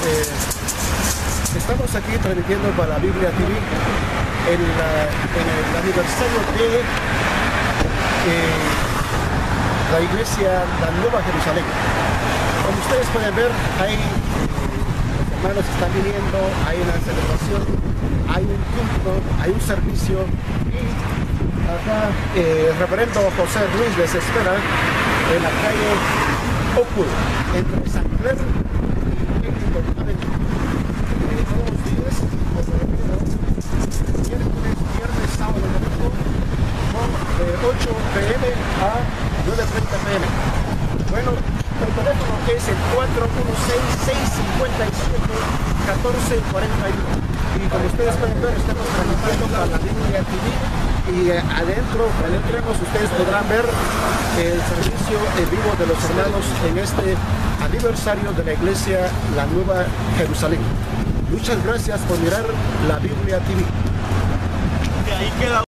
estamos aquí transmitiendo para la Biblia TV en el aniversario de la iglesia La Nueva Jerusalén. Como ustedes pueden ver, hay hermanos que están viniendo, hay una celebración, hay un culto, hay un servicio, y acá el reverendo José Ruiz les espera en la calle Oakwood, entre San Clair y Eglinton Avenue. Todos los días, viernes, sábado y domingo, de 8 p.m. a 9:30 p.m. Bueno, el teléfono es el 416-657-1441. Y como ustedes pueden ver, estamos transmitiendo para la Biblia TV. Y adentro, cuando entremos, ustedes podrán ver el servicio en vivo de los hermanos en este aniversario de la iglesia La Nueva Jerusalén. Muchas gracias por mirar la Biblia TV. De ahí queda.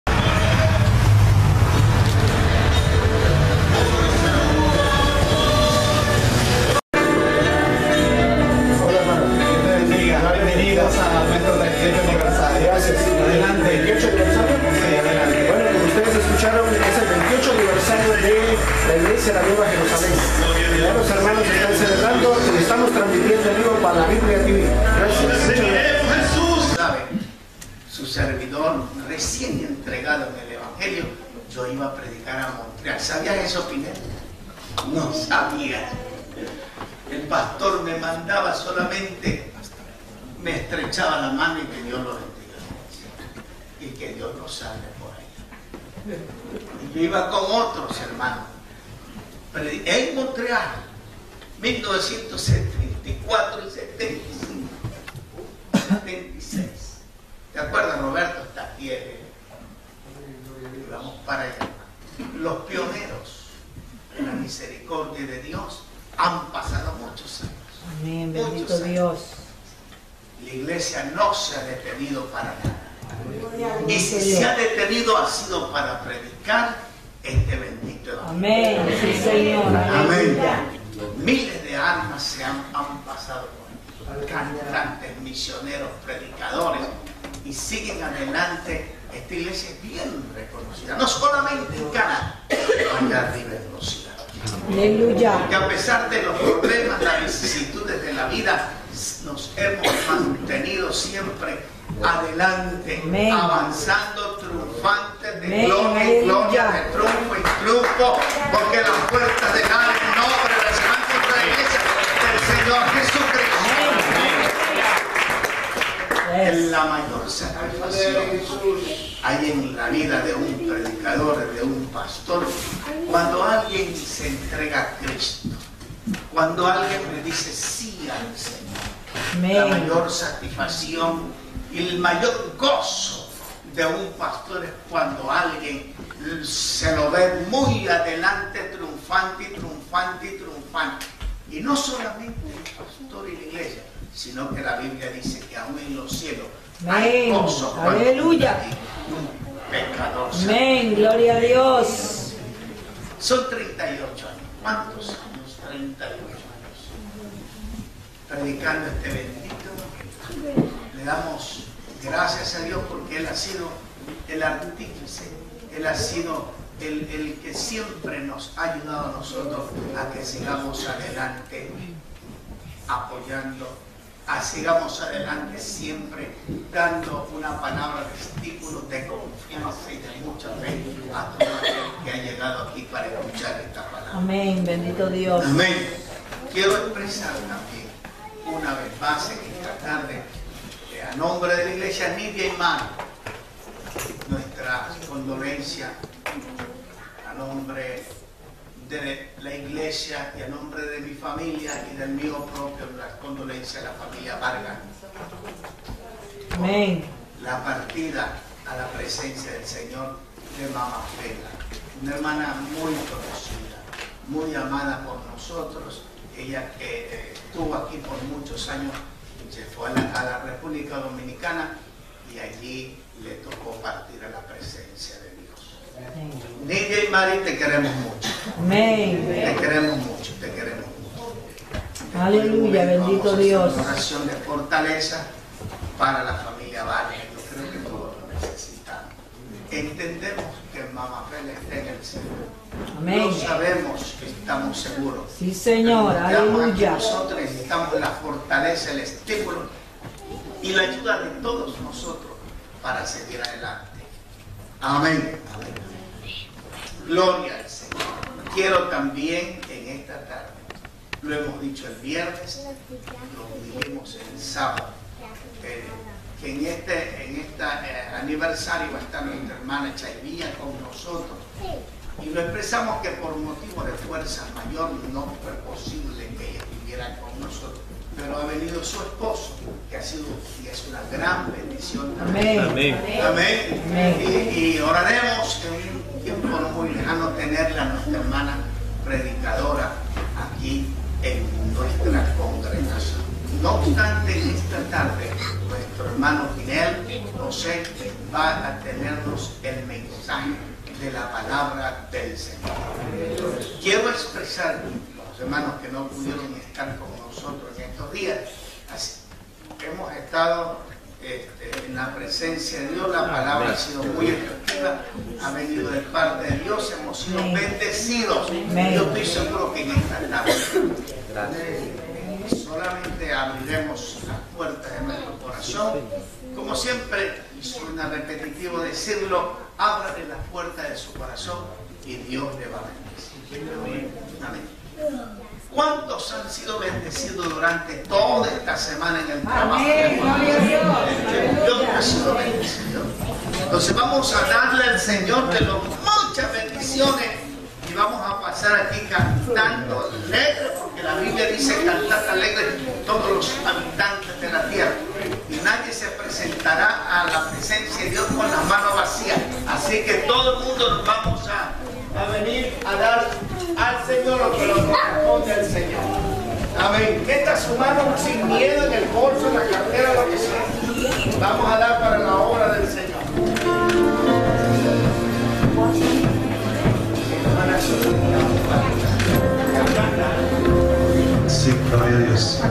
Bienvenidos a nuestro 28 aniversario. Gracias. Adelante. 28 aniversario. Sí, adelante. Bueno, como ustedes escucharon, es el 28 aniversario de la iglesia La Nueva Jerusalén. Ya los hermanos están celebrando y estamos transmitiendo en vivo para la Biblia TV. Gracias. Jesús, ¿sabe? Su servidor recién entregado en el Evangelio, yo iba a predicar a Montreal. ¿Sabías eso, Pinel? No sabía. El pastor me mandaba solamente, me estrechaba la mano y que Dios lo bendiga. Y que Dios lo salve por ahí. Y yo iba con otros hermanos. En Montreal, 1974 y 75. 76. ¿Te acuerdas, Roberto? Está aquí. Vamos para allá. Los pioneros de la misericordia de Dios han pasado muchos años. Amén, bendito Dios. La iglesia no se ha detenido para nada. Y si se ha detenido ha sido para predicar este bendito evangelio. Amén, sí, Señor. Amén. Miles de almas se han pasado por cantantes, misioneros, predicadores, y siguen adelante. Esta iglesia es bien reconocida, no solamente en Canadá, allá arriba en los cielos. Aleluya. Que a pesar de los problemas, las vicisitudes de la vida, nos hemos mantenido siempre adelante, Amén. Avanzando, triunfantes, de Amén. gloria en gloria, Aleluya. de triunfo en triunfo, porque las puertas de nada no prevalecerán contra la iglesia del Señor Jesucristo. En la mayor satisfacción hay en la vida de un predicador, de un pastor, cuando alguien se entrega a Cristo, cuando alguien le dice sí al Señor. La Amén. mayor satisfacción y el mayor gozo de un pastor es cuando alguien se lo ve muy adelante, triunfante y triunfante y triunfante. Y no solamente el pastor y la iglesia, sino que la Biblia dice que aún en los cielos hay Amén. gozo cuando Aleluya. un pecador se Amén, gloria a Dios. Son 38 años. ¿Cuántos años? 38 años. Predicando este bendito evangelio. Le damos gracias a Dios porque Él ha sido el artífice. Él ha sido el que siempre nos ha ayudado a nosotros a que sigamos adelante apoyando, sigamos adelante siempre dando una palabra de estímulo, de confianza y de mucha fe a todo aquel que ha llegado aquí para escuchar esta palabra. Amén, bendito Dios. Amén. Quiero expresar también una vez más en esta tarde, a nombre de la iglesia Nidia y Mari, nuestra condolencia, a nombre de la iglesia y a nombre de mi familia y del mío propio, la condolencia a la familia Vargas. Amén. La partida a la presencia del Señor de Mamá Fela, una hermana muy conocida, muy amada por nosotros. Ella que estuvo aquí por muchos años, se fue a la República Dominicana y allí le tocó partir a la presencia de Dios. Nidia y Mari, te queremos mucho. Amén. Te queremos mucho, te queremos mucho. Aleluya, bendito Dios. Una oración de fortaleza para la familia Valle. Yo creo que todos lo necesitamos. Entendemos que Mamá Fela está en el cielo. Amén. Lo sabemos, que estamos seguros. Sí, Señor. Aleluya. Nosotros necesitamos la fortaleza, el estímulo y la ayuda de todos nosotros para seguir adelante. Amén. Amén. Gloria al Señor. Quiero también en esta tarde, lo hemos dicho el viernes, lo vivimos el sábado, que en este aniversario va a estar nuestra hermana Chaivía con nosotros. Y lo expresamos que por motivo de fuerza mayor no fue posible que ella estuviera con nosotros. Pero ha venido su esposo, que ha sido y es una gran bendición también. Amén. Amén. Amén. Y oraremos en un tiempo no muy lejano tenerla, nuestra hermana predicadora, aquí en nuestra congregación. No obstante, en esta tarde, nuestro hermano Pinel José va a tenernos el mensaje de la palabra del Señor. Quiero expresar, los hermanos que no pudieron estar con nosotros en estos días, hemos estado en la presencia de Dios, la palabra ha sido muy efectiva, ha venido de parte de Dios, hemos sido bendecidos. Yo estoy seguro que en esta tarde solamente abriremos las puertas de nuestro corazón. Como siempre, y suena repetitivo decirlo, ábrale las puertas de su corazón y Dios le va a bendecir. Amén. ¿Cuántos han sido bendecidos durante toda esta semana en el trabajo? Amén. Gloria a Dios. Dios ha sido bendecido. Entonces vamos a darle al Señor de los muchas bendiciones y vamos a pasar aquí cantando alegre, porque la Biblia dice cantar alegre todos los habitantes de la tierra. Y nadie se presentará a la presencia de Dios con las manos vacías. Así que todo el mundo nos vamos a venir a dar al Señor lo que nos corresponde al Señor. Amén. Meta su mano sin miedo en el bolso, en la cartera, lo que sea. Vamos a dar para la obra del Señor. Sí, gloria a Dios.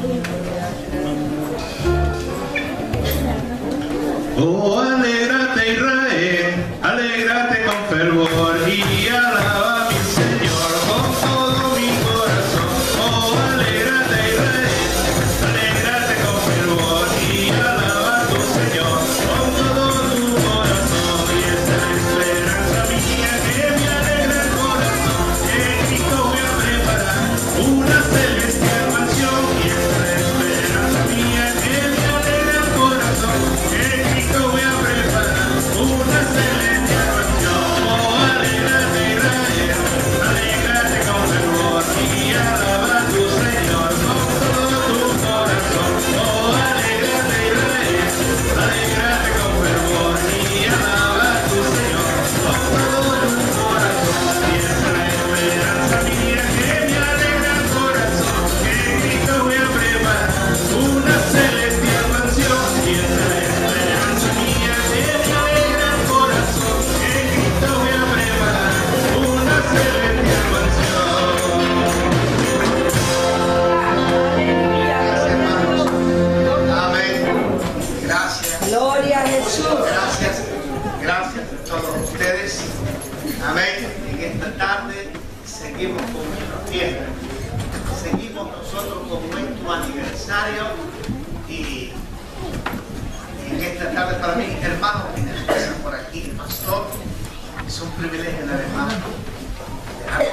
Oh, alégrate Israel, alégrate con fervor y alaba a mi Señor con todo mi corazón. Oh, alégrate Israel, alégrate con fervor y alaba a tu Señor con todo tu corazón. Y esta es la esperanza mía que me alegra el corazón, que Cristo voy a preparar una celestial mansión. Y esta es la esperanza mía que me alegra el corazón, que Cristo voy a preparar una celestial mansión. Oh, alégrate Israel, alégrate con fervor y alaba a tu Señor con todo tu corazón. Oh, alégrate Israel, alégrate con fervor y alaba a tu Señor con todo tu corazón. Y esa es la esperanza mía que me alegra el corazón, que Cristo voy a preparar una celestial mansión. Y esa es la esperanza mía que me alegra el corazón, que Cristo voy a preparar una celestial mansión. Gracias, hermanos. Amén. Gracias. Gloria a Jesús. Gracias. Gracias a todos ustedes. Amén. En esta tarde seguimos con nuestra fiesta. Seguimos nosotros con nuestro aniversario y en esta tarde para mí, hermanos, quienes pasan por aquí, pastor, es un privilegio una vez más dejar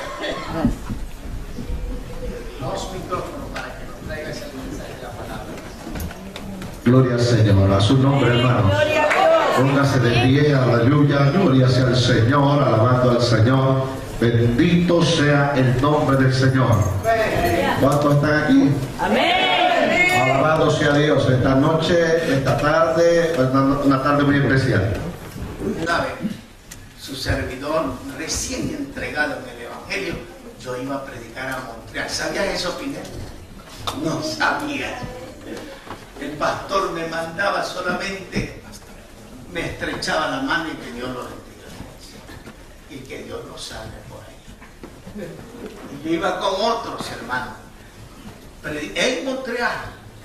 los micrófonos para que nos traigas el mensaje de la palabra. Gloria al Señor, a su nombre, hermanos. Gloria a Dios. Póngase de pie, aleluya, gloria sea al Señor, alabando al Señor. Bendito sea el nombre del Señor. ¿Cuántos están aquí? Amén. Alabado sea Dios. Esta noche, esta tarde, una tarde muy especial. ¿Sabe? Su servidor recién entregado en el Evangelio, yo iba a predicar a Montreal. ¿Sabías eso, Pinel? No sabía. El pastor me mandaba solamente, me estrechaba la mano y que Dios lo bendiga. Y que Dios lo salve por ahí. Y yo iba con otros hermanos. en Montreal,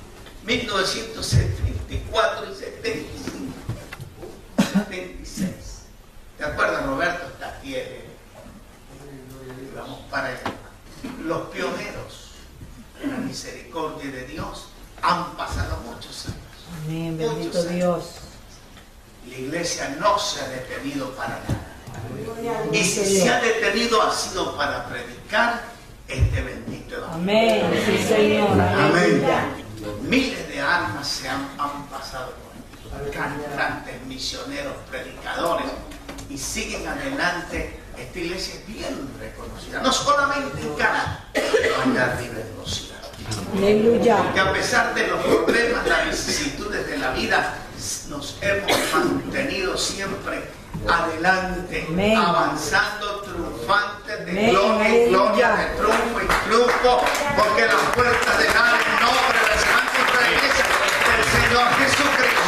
1974 y 75, 76. ¿Te acuerdas, Roberto? Está aquí. Vamos para allá. Los pioneros de la misericordia de Dios han pasado muchos años. Amén, bendito Dios. La iglesia no se ha detenido para nada. Y si se ha detenido ha sido para predicar este bendito evangelio. Amén, sí, Señor. Amén. Miles de almas se han pasado por aquí. Cantantes, misioneros, predicadores. Y siguen adelante. Esta iglesia es bien reconocida. No solamente en Canadá, allá arriba en los ciudades. Aleluya. Porque a pesar de los problemas, las vicisitudes de la vida, nos hemos mantenido siempre adelante, Amén. Avanzando, triunfantes, de Amén. gloria en gloria, de triunfo en triunfo, porque las puertas del nombre del Santo de la Iglesia del Señor Jesucristo.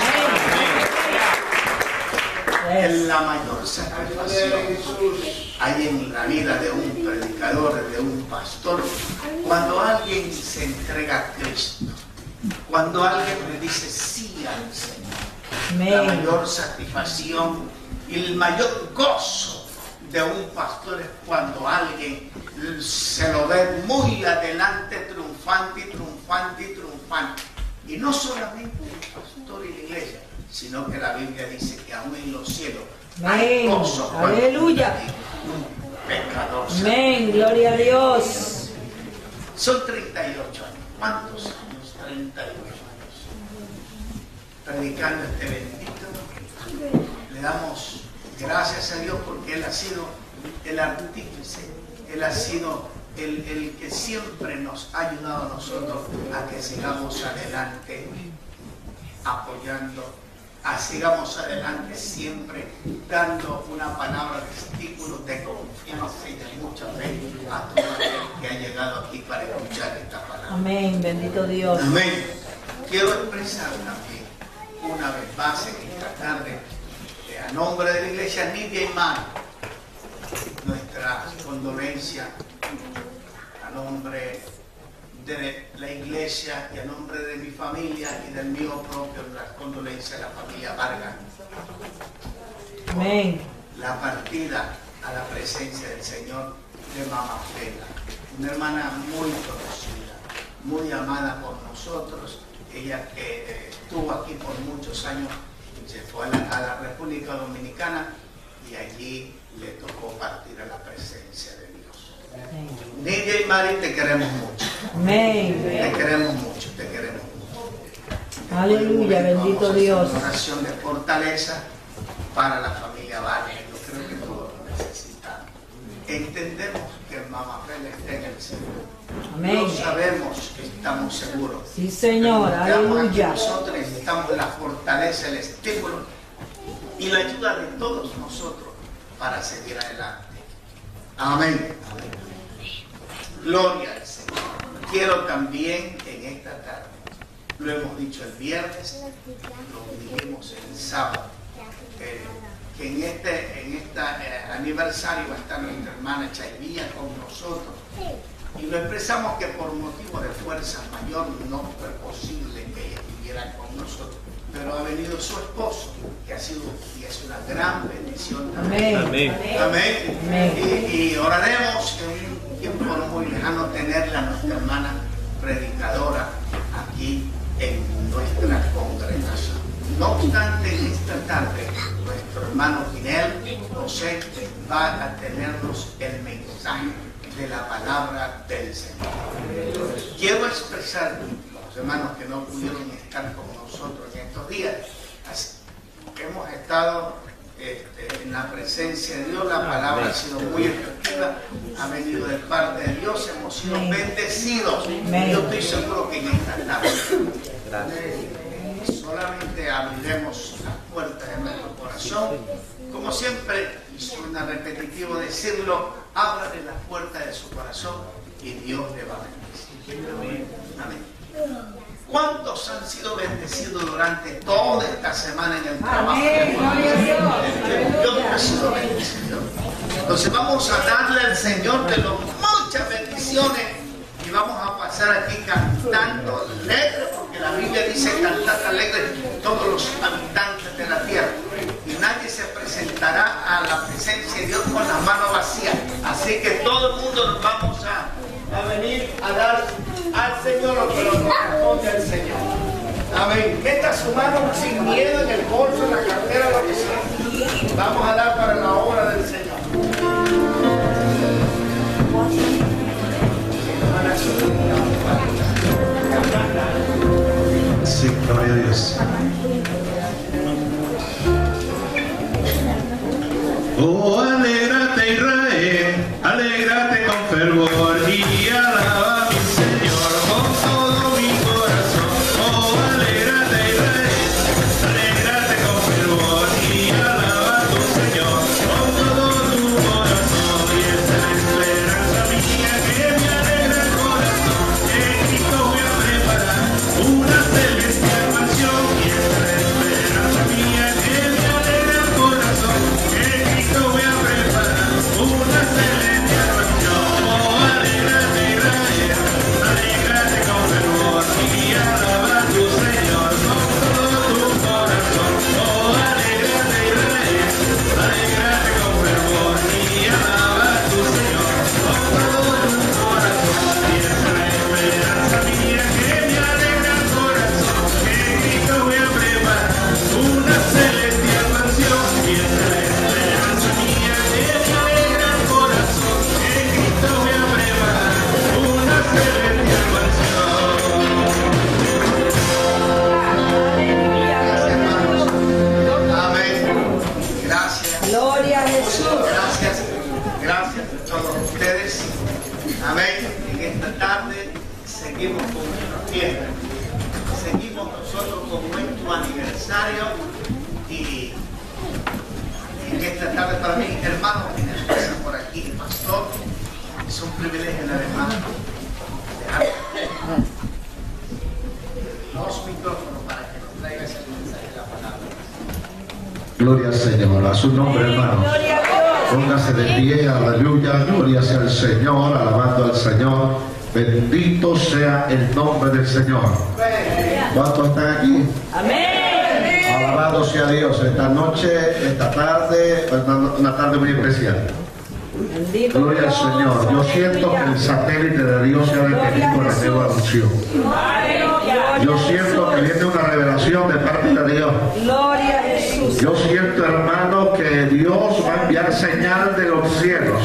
Es la mayor satisfacción hay en la vida de un predicador, de un pastor, cuando alguien se entrega a Cristo, cuando alguien le dice sí al Señor. Amén. La mayor satisfacción y el mayor gozo de un pastor es cuando alguien se lo ve muy adelante, triunfante y triunfante y triunfante. Y no solamente el pastor y la iglesia, sino que la Biblia dice que aún en los cielos hay Amén. gozo cuando Aleluya. un pecador. Amén, gloria a Dios. Son 38 años. ¿Cuántos años? 38 años. Predicando este bendito. Le damos gracias a Dios porque Él ha sido el artífice. Él ha sido el que siempre nos ha ayudado a nosotros a que sigamos adelante, apoyando, sigamos adelante siempre dando una palabra de estímulo, de confianza y de mucha fe a todo aquel que ha llegado aquí para escuchar esta palabra. Amén, bendito Dios. Amén. Quiero expresar también una vez más en esta tarde, a nombre de la iglesia Nidia y Mari, nuestra condolencia, a nombre de la iglesia y a nombre de mi familia y del mío propio, la condolencia a la familia Vargas. Amén. La partida a la presencia del Señor de Mamá Fela, una hermana muy conocida, muy amada por nosotros. Ella que estuvo aquí por muchos años, se fue a la República Dominicana y allí le tocó partir a la presencia de Dios. Amén. Nidia y Mari, te queremos mucho. Amén. Te queremos mucho, te queremos mucho. Aleluya, bendito Vamos a hacer Dios. una oración de fortaleza para la familia Vargas. Yo creo que todos lo necesitamos. Entendemos que Mamá Fela está en el cielo. Amén. Lo sabemos, estamos seguros. Sí, Señor. Aleluya. Nosotros necesitamos la fortaleza, el estímulo y la ayuda de todos nosotros para seguir adelante. Amén. Gloria al Señor. Quiero también en esta tarde, lo hemos dicho el viernes, lo dijimos el sábado, que en este aniversario va a estar nuestra hermana Chaivía con nosotros. Y lo expresamos que por motivo de fuerza mayor no fue posible que ella estuviera con nosotros. Pero ha venido su esposo, que ha sido y es una gran bendición también. Amén. Amén. Amén. Y oraremos en un tiempo no muy lejano tenerla, nuestra hermana predicadora, aquí en nuestra congregación. No obstante, en esta tarde, nuestro hermano Ginel José va a tenernos el mensaje de la palabra del Señor. Quiero expresar a los hermanos que no pudieron estar con nosotros en estos días. Hemos estado en la presencia de Dios, la palabra ha sido muy efectiva, ha venido de parte de Dios, hemos sido bendecidos. Yo estoy seguro que en esta tarde solamente abriremos las puertas de nuestro corazón. Como siempre, y suena repetitivo decirlo, ábrale las puertas de su corazón y Dios le va a bendecir. Amén. ¿Cuántos han sido bendecidos durante toda esta semana en el trabajo? Amén. Gloria a Dios. Yo no he sido bendecido. Entonces vamos a darle al Señor de muchas bendiciones y y vamos a pasar aquí cantando alegre, porque la Biblia dice cantar alegre todos los habitantes de la tierra, y nadie se presentará a la presencia de Dios con las manos vacías. Así que todo el mundo nos vamos a venir a dar al Señor lo que nos corresponde al Señor. Amén. Meta su mano sin miedo en el bolso, en la cartera, lo que sea. Vamos a dar para la obra del Señor. Sí, gloria a Dios. Oh, alégrate Israel, alégrate con fervor y alaba a mi Señor con todo mi corazón. Oh, alégrate Israel, alégrate con fervor y alaba a tu Señor con todo tu corazón. Y esa es la esperanza mía que me alegra el corazón, que Cristo voy a preparar una celestial mansión. Y esa es la esperanza mía que me alegra el corazón, que Cristo voy a preparar una celestial mansión. Oh, alégrate Israel, alégrate con fervor y alaba a tu Señor con todo tu corazón. Oh, alégrate Israel, alégrate con fervor y alaba a tu Señor con todo tu corazón. Y esa es la esperanza mía que me alegra el corazón, que Cristo voy a preparar una celestial mansión. Y esa es la esperanza mía que me alegra el corazón, que Cristo voy a preparar una celestial mansión. Gracias, hermanos. Amén. Gracias. Gloria a Jesús. Gracias. Gracias a todos ustedes. Amén. En esta tarde seguimos con nuestra fiesta. Seguimos nosotros con nuestro aniversario. Y en esta tarde para mí, hermanos, que me pasan por aquí, pastor, es un privilegio la hermana. Dos micrófonos para que nos traiga ese mensaje de la palabra. Gloria al Señor, a su nombre, hermanos. Gloria a Dios. Póngase de pie, aleluya, gloria sea al Señor, alabando al Señor. Bendito sea el nombre del Señor. ¿Cuántos están aquí? Amén. Alabado sea Dios. Esta noche, esta tarde, una tarde muy especial. Bendito Gloria al Dios. Señor. Yo siento que el satélite de Dios se ha detenido con la nueva unción. Yo siento que viene una revelación de parte de Dios. Gloria a Jesús. Yo siento, hermano, que Dios va a enviar señal de los cielos.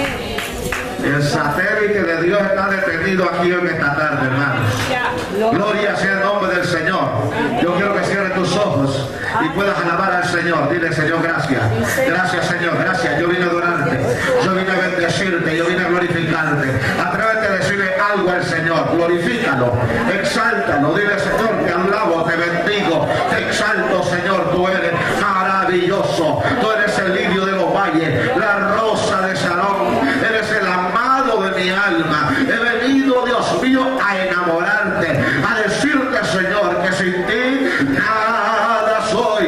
El satélite de Dios está detenido aquí en esta tarde, hermano. Gloria sea el nombre del Señor. Yo quiero que cierres tus ojos y puedas alabar al Señor. Dile, Señor, gracias. Gracias, Señor, gracias. Yo vine a adorarte. Yo vine a bendecirte. Yo vine a glorificarte. Atrévete a decirle algo al Señor. Glorifícalo. Exáltalo. Dile, Señor, te alabo, te bendigo. Te exalto, Señor. Tú eres maravilloso. Tú eres el lirio de los valles. La rosa de Sarón. Eres el amado de mi alma. He venido, Dios mío, a enamorarte, a decirte, Señor, que sin ti nada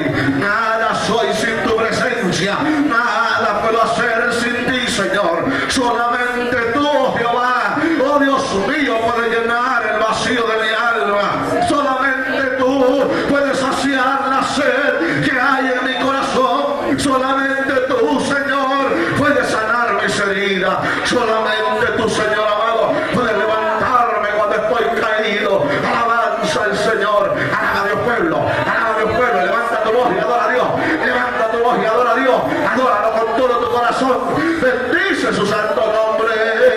soy sin tu presencia, nada puedo hacer sin ti, Señor. Solamente tú, oh Jehová, oh Dios mío, puedes llenar el vacío de mi alma. Solamente tú puedes saciar la sed que hay en mi corazón. Solamente tú, Señor, puedes sanar mis heridas. Solamente tú, Señor amado, puedes levantarme cuando estoy caído. Alabanza al Señor. Alaba a Dios, pueblo. Alaba a Dios, pueblo. Levanta tu voz y adora a Dios. Levanta tu voz y adora a Dios. Adóralo con todo tu corazón. Bendice su santo nombre.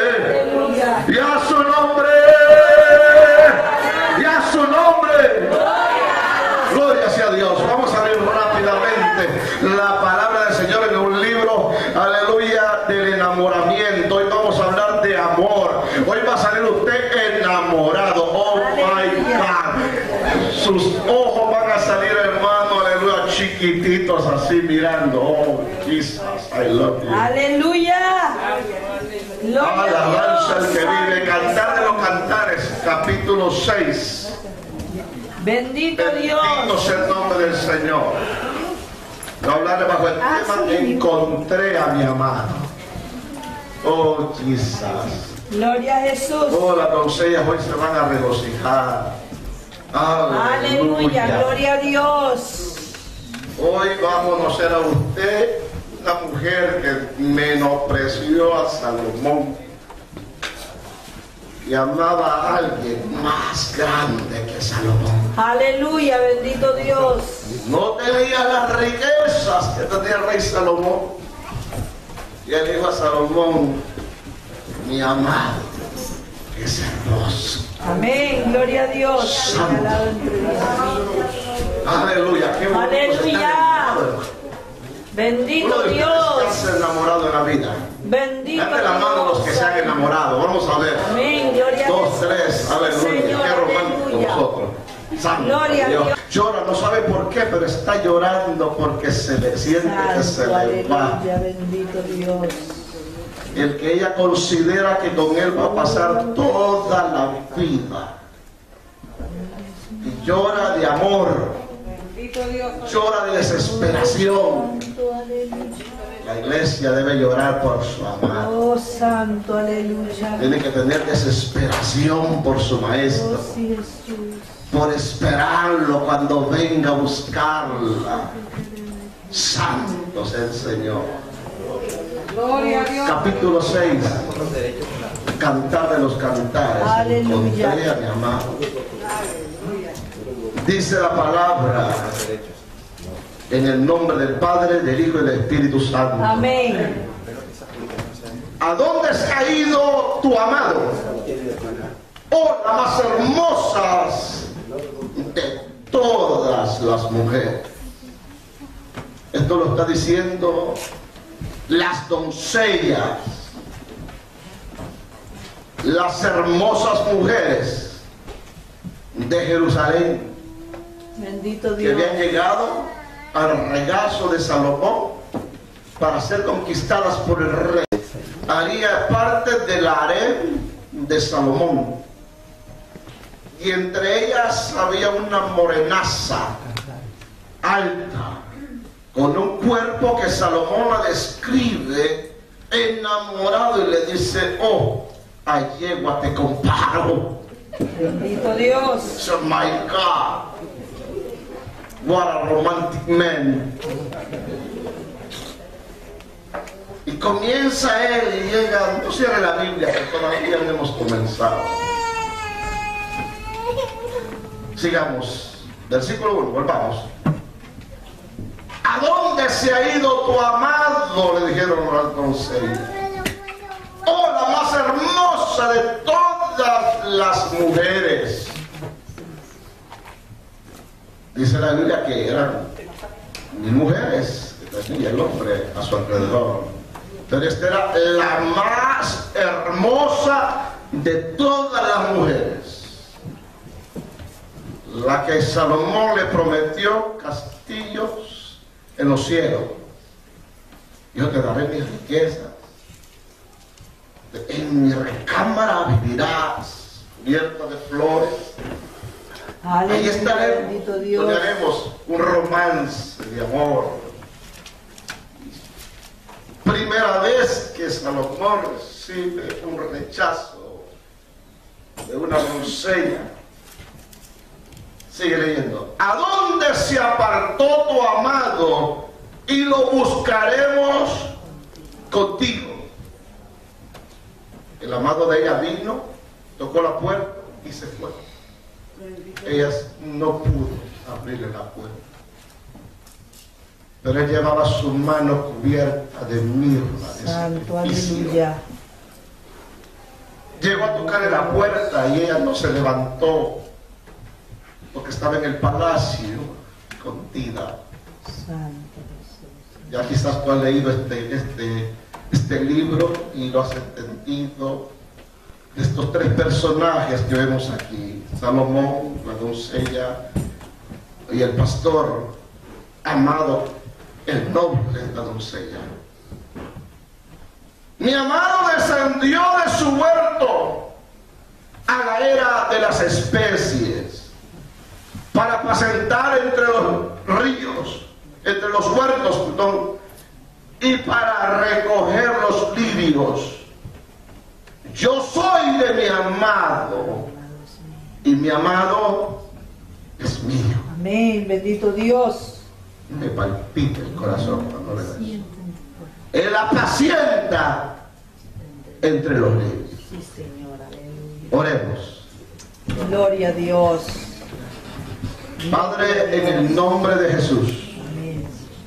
Y a su nombre. Y a su nombre. Gloria sea a Dios. Vamos a leer rápidamente la palabra del Señor en un libro, aleluya, del enamoramiento. Hoy vamos a hablar de amor. Hoy va a salir usted enamorado. Oh my God. Sus ojos van a salir, hermano, aleluya, chiquititos así mirando. Oh Jesus, I love you. Aleluya. Gloria Alabanza a al que Dios. vive. Cantar de los Cantares, capítulo 6. Bendito Bendito Dios. sea el nombre del Señor. No hablarle bajo el tema, encontré a mi amado. Oh, Jesus. Gloria a Jesús. Oh, las doncellas hoy se van a regocijar. Aleluya. Gloria a Dios. Hoy vamos a conocer a usted, la mujer que menospreció a Salomón y amaba a alguien más grande que Salomón. Aleluya, bendito Dios. No tenía las riquezas que tenía el rey Salomón. Y él dijo a Salomón: mi amado es hermoso. Amén, gloria a Dios. Santo. Aleluya, qué bonito. Aleluya. Bendito Uno de ustedes Dios. que se han enamorado en la vida. Bendito Date la mano los que se han enamorado. Vamos a ver. Amén, gloria a Dios. 2, 3, aleluya. Señor, Qué romántico aleluya. nosotros. Santo Gloria a Dios. Dios. Llora, no sabe por qué, pero está llorando porque se le siente que se Santo, le va. aleluya, bendito Dios. El que ella considera que con él va a pasar toda la vida. Y llora de amor, llora de desesperación. La iglesia debe llorar por su amado. Oh, santo, aleluya. Tiene que tener desesperación por su maestro, Oh, sí, Jesús. por esperarlo cuando venga a buscarla. Santo es el Señor. Gloria a Dios. Capítulo 6. Cantar de los cantares. Aleluya. Encontré a mi amado. Dice la palabra: en el nombre del Padre, del Hijo y del Espíritu Santo. Amén. ¿A dónde se ha ido tu amado? Oh, las más hermosas de todas las mujeres. Esto lo está diciendo las doncellas, las hermosas mujeres de Jerusalén, Bendito que Dios. habían llegado al regazo de Salomón para ser conquistadas por el rey. Haría parte del harén de Salomón, y entre ellas había una morenaza alta, con un cuerpo que Salomón la describe enamorado y le dice: oh, a yegua te comparo. Bendito Dios. So, my God, what a romantic man. Y comienza él y llega, no cierre la Biblia, que todavía no hemos comenzado. Sigamos, versículo 1, volvamos. ¿A dónde se ha ido tu amado?, le dijeron las doncellas. Oh, la más hermosa de todas las mujeres. Dice la Biblia que eran 1000 mujeres que tenía el hombre a su alrededor, pero esta era la más hermosa de todas las mujeres, la que Salomón le prometió castillos en los cielos. Yo te daré mis riquezas, en mi recámara vivirás, cubierta de flores. Ahí Aleluya, estaremos, bendito Dios. donde haremos un romance de amor. Primera vez que Salomón recibe un rechazo de una doncella. Sigue leyendo. ¿A dónde se apartó tu amado? Y lo buscaremos contigo. El amado de ella vino, tocó la puerta y se fue. Ella no pudo abrirle la puerta, pero él llevaba su mano cubierta de mirra, de Santo, sacrificio. aleluya. Llegó a tocarle la puerta y ella no se levantó porque estaba en el palacio escondida. Santo Jesús. Ya quizás tú has leído este libro y lo has entendido. De estos 3 personajes que vemos aquí: Salomón, la doncella y el pastor amado, el noble, la doncella. Mi amado descendió de su huerto a la era de las especies para apacentar entre los ríos, entre los huertos, perdón, y para recoger los lirios. Yo soy de mi amado y mi amado es mío. Amén, bendito Dios. Me palpita el corazón cuando le veo. Él apacienta entre los niños. Sí, Señor, aleluya. Oremos. Gloria a Dios. Padre, en el nombre de Jesús. Amén.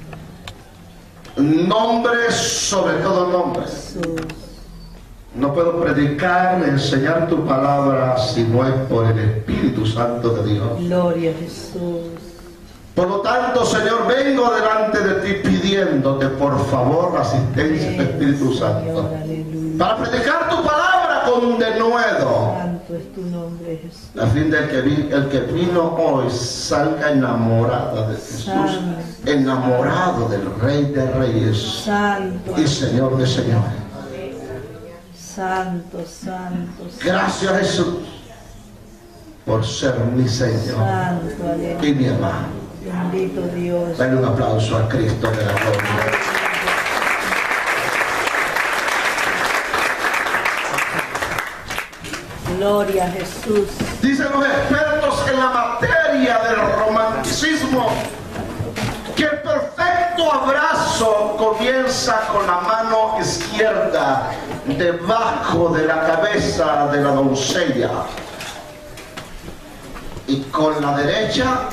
Nombre sobre todo nombre. Jesús. No puedo predicar, enseñar tu palabra si no es por el Espíritu Santo de Dios. Gloria a Jesús. Por lo tanto, Señor, vengo delante de ti pidiéndote por favor la asistencia del Espíritu Santo Señor, aleluya. para predicar tu palabra con denuedo, Santo es tu nombre, Jesús. a fin de que el que vino hoy salga enamorado de Jesús, Santo. enamorado del Rey de Reyes Santo. y Señor de Señores. Santo, santo, santo. Gracias, Jesús, por ser mi Señor Santo, aleluya. y mi hermano. Bendito Dios. Dale un aplauso a Cristo de la gloria. Gloria a Jesús. Dicen los expertos en la materia del romanticismo que el perfecto abrazo comienza con la mano izquierda debajo de la cabeza de la doncella y con la derecha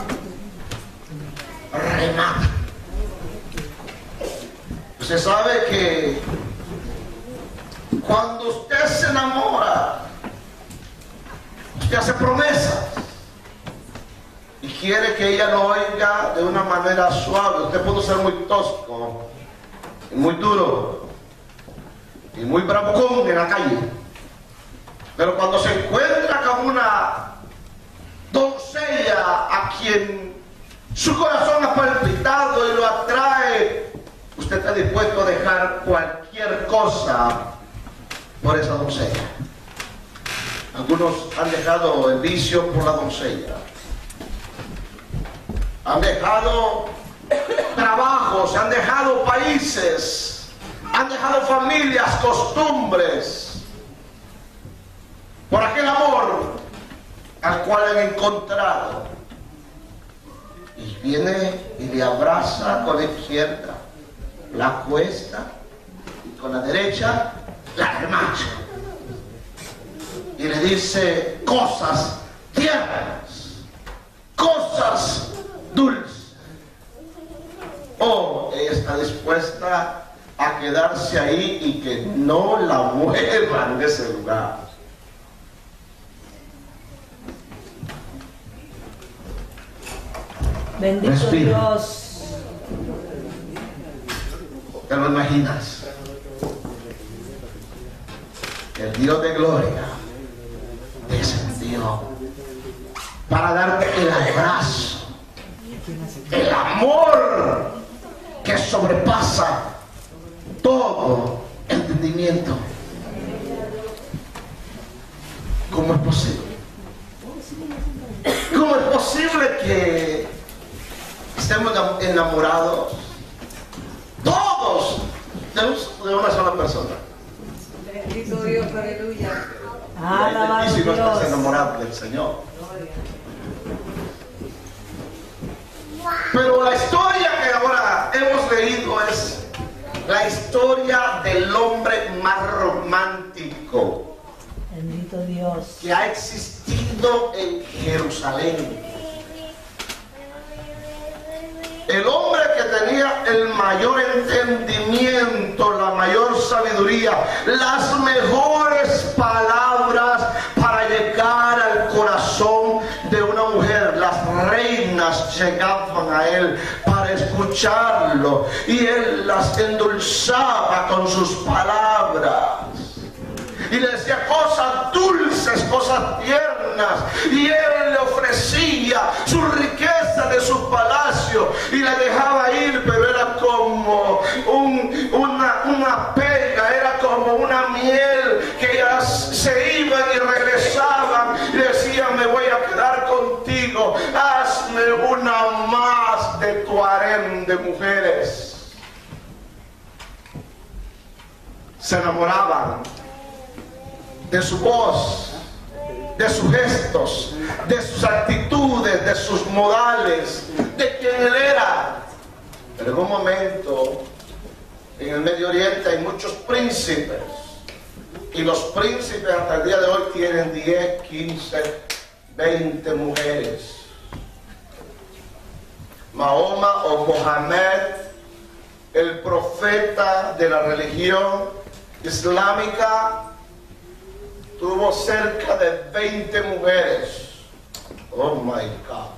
remata. Usted sabe que cuando usted se enamora, usted hace promesas y quiere que ella lo oiga de una manera suave. Usted puede ser muy tosco y muy duro y muy bravucón en la calle, pero cuando se encuentra con una doncella a quien su corazón ha palpitado y lo atrae, usted está dispuesto a dejar cualquier cosa por esa doncella. Algunos han dejado el vicio por la doncella, han dejado trabajos, han dejado países, han dejado familias, costumbres, por aquel amor al cual han encontrado. Y viene y le abraza con la izquierda, la acuesta, y con la derecha la remacha. Y le dice cosas tiernas, cosas dulces. O ella está dispuesta a quedarse ahí y que no la muevan de ese lugar. Bendito Respira. Dios. ¿Te lo imaginas? El Dios de gloria descendió para darte el abrazo, el amor que sobrepasa todo entendimiento. ¿Cómo es posible? ¿Cómo es posible que estemos enamorados todos de una sola persona? Bendito Dios, aleluya. Y Alabado si no estás Dios. enamorado del Señor. Pero la historia que ahora hemos leído es la historia del hombre más romántico Bendito Dios. que ha existido en Jerusalén. El hombre que tenía el mayor entendimiento, la mayor sabiduría, las mejores palabras para llegar al corazón de una mujer. Las reinas llegaban a él para escucharlo y él las endulzaba con sus palabras. Y le decía cosas dulces, cosas tiernas. Y él le ofrecía su riqueza de su palacio y la dejaba ir, pero era como una pega, era como una miel que ellas se iban y regresaban y decían: me voy a quedar contigo, hazme una más de tu harén de mujeres. Se enamoraban de su voz, de sus gestos, de sus actitudes, de sus modales, de quién él era. Pero en un momento, en el Medio Oriente hay muchos príncipes, y los príncipes hasta el día de hoy tienen 10, 15, 20 mujeres. Mahoma o Mohammed, el profeta de la religión islámica, tuvo cerca de 20 mujeres. Oh my God.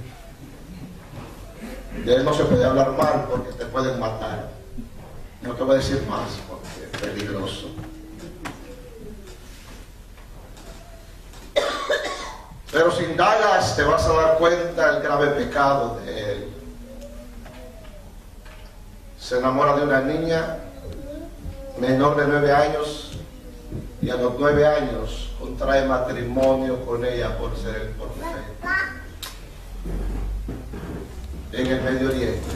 De él no se puede hablar mal porque te pueden matar. No te voy a decir más porque es peligroso. Pero si indagas te vas a dar cuenta del grave pecado de él. Se enamora de una niña menor de 9 años y a los 9 años contrae matrimonio con ella por ser el profeta en el Medio Oriente.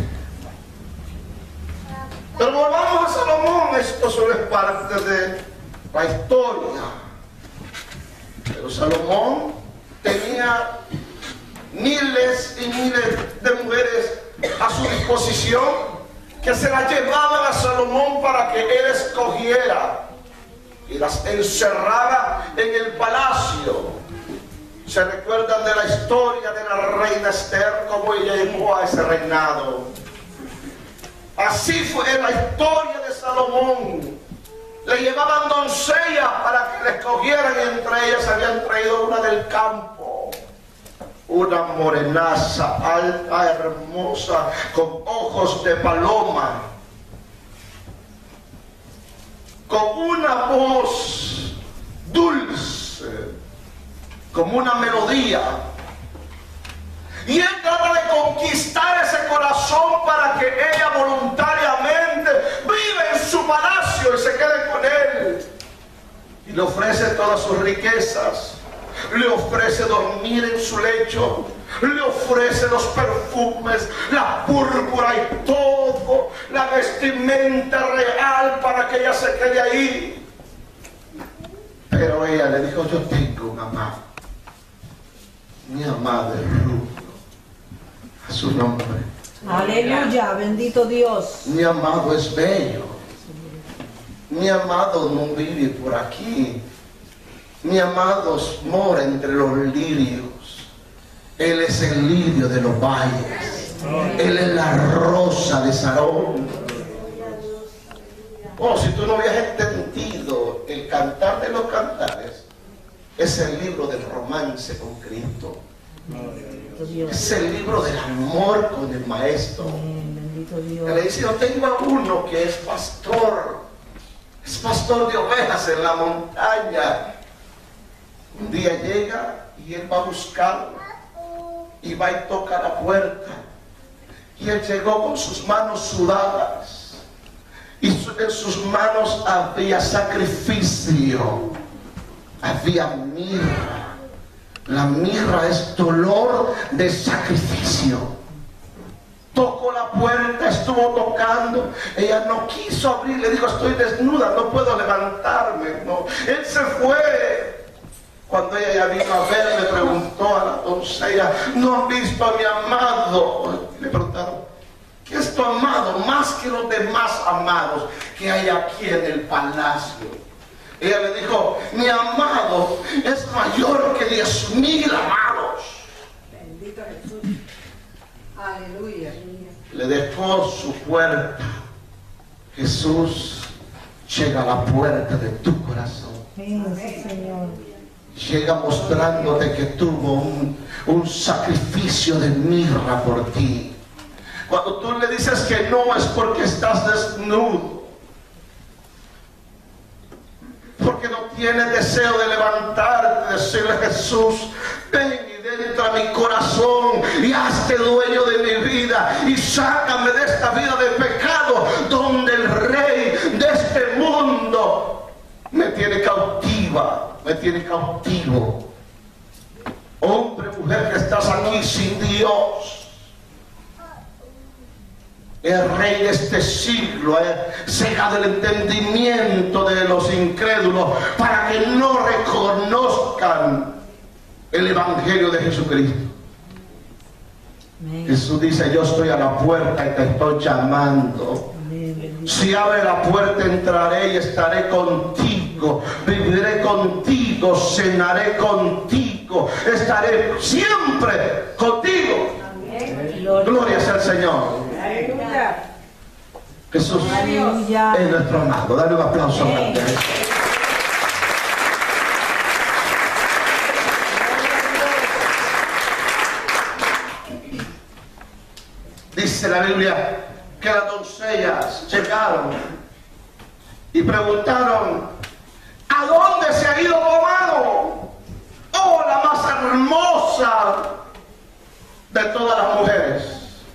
Pero volvamos a Salomón. Esto solo es parte de la historia. Pero Salomón tenía miles y miles de mujeres a su disposición que se las llevaban a Salomón para que él escogiera y las encerrara en el palacio. ¿Se recuerdan de la historia de la reina Esther, cómo ella llegó a ese reinado? Así fue la historia de Salomón. Le llevaban doncellas para que le escogieran, y entre ellas habían traído una del campo, una morenaza, alta, hermosa, con ojos de paloma, con una voz dulce, como una melodía. Y él trata de conquistar ese corazón para que ella voluntariamente viva en su palacio y se quede con él. Y le ofrece todas sus riquezas, le ofrece dormir en su lecho, le ofrece los perfumes, la púrpura y todo, la vestimenta real para que ella se quede ahí. Pero ella le dijo: yo tengo un amado, mi amado es rubio, a su nombre. Aleluya, bendito Dios. Mi amado es bello, mi amado no vive por aquí, mi amado mora entre los lirios. Él es el lirio de los valles, él es la rosa de Sarón. Oh, si tú no habías entendido, el Cantar de los Cantares es el libro del romance con Cristo. Es el libro del amor con el Maestro. Bendito Dios. Le dice: yo tengo a uno que es pastor de ovejas en la montaña. Un día llega y él va a buscarlo, y va y toca la puerta, y él llegó con sus manos sudadas, y en sus manos había sacrificio, había mirra. La mirra es dolor de sacrificio. Tocó la puerta, estuvo tocando, ella no quiso abrir, le dijo: estoy desnuda, no puedo levantarme. No. Él se fue. Cuando ella ya vino a ver, le preguntó a la doncella: ¿no han visto a mi amado? Le preguntaron: ¿qué es tu amado? Más que los demás amados que hay aquí en el palacio. Ella le dijo: mi amado es mayor que 10,000 amados. Bendito Jesús. Aleluya. Le dejó su puerta. Jesús llega a la puerta de tu corazón. Sí, Señor. Llega mostrándote que tuvo un sacrificio de mirra por ti. Cuando tú le dices que no, es porque estás desnudo, porque no tienes deseo de levantarte, decirle: Jesús, ven y entra a mi corazón y hazte dueño de mi vida y sácame de esta vida de pecado donde el rey de este mundo me tiene cautiva, me tiene cautivo. Hombre, mujer que estás aquí sin Dios, El rey de este siglo cega del entendimiento de los incrédulos para que no reconozcan el evangelio de Jesucristo. Amén. Jesús dice: yo estoy a la puerta y te estoy llamando. Si abre la puerta, entraré y estaré contigo, viviré contigo, cenaré contigo, estaré siempre contigo. Gloria sea al Señor. Jesús Aleluya. es nuestro amado. Dale un aplauso grande. Dice la Biblia que las doncellas llegaron y preguntaron: ¿a dónde se ha ido tu amado? Oh, la más hermosa de todas las mujeres.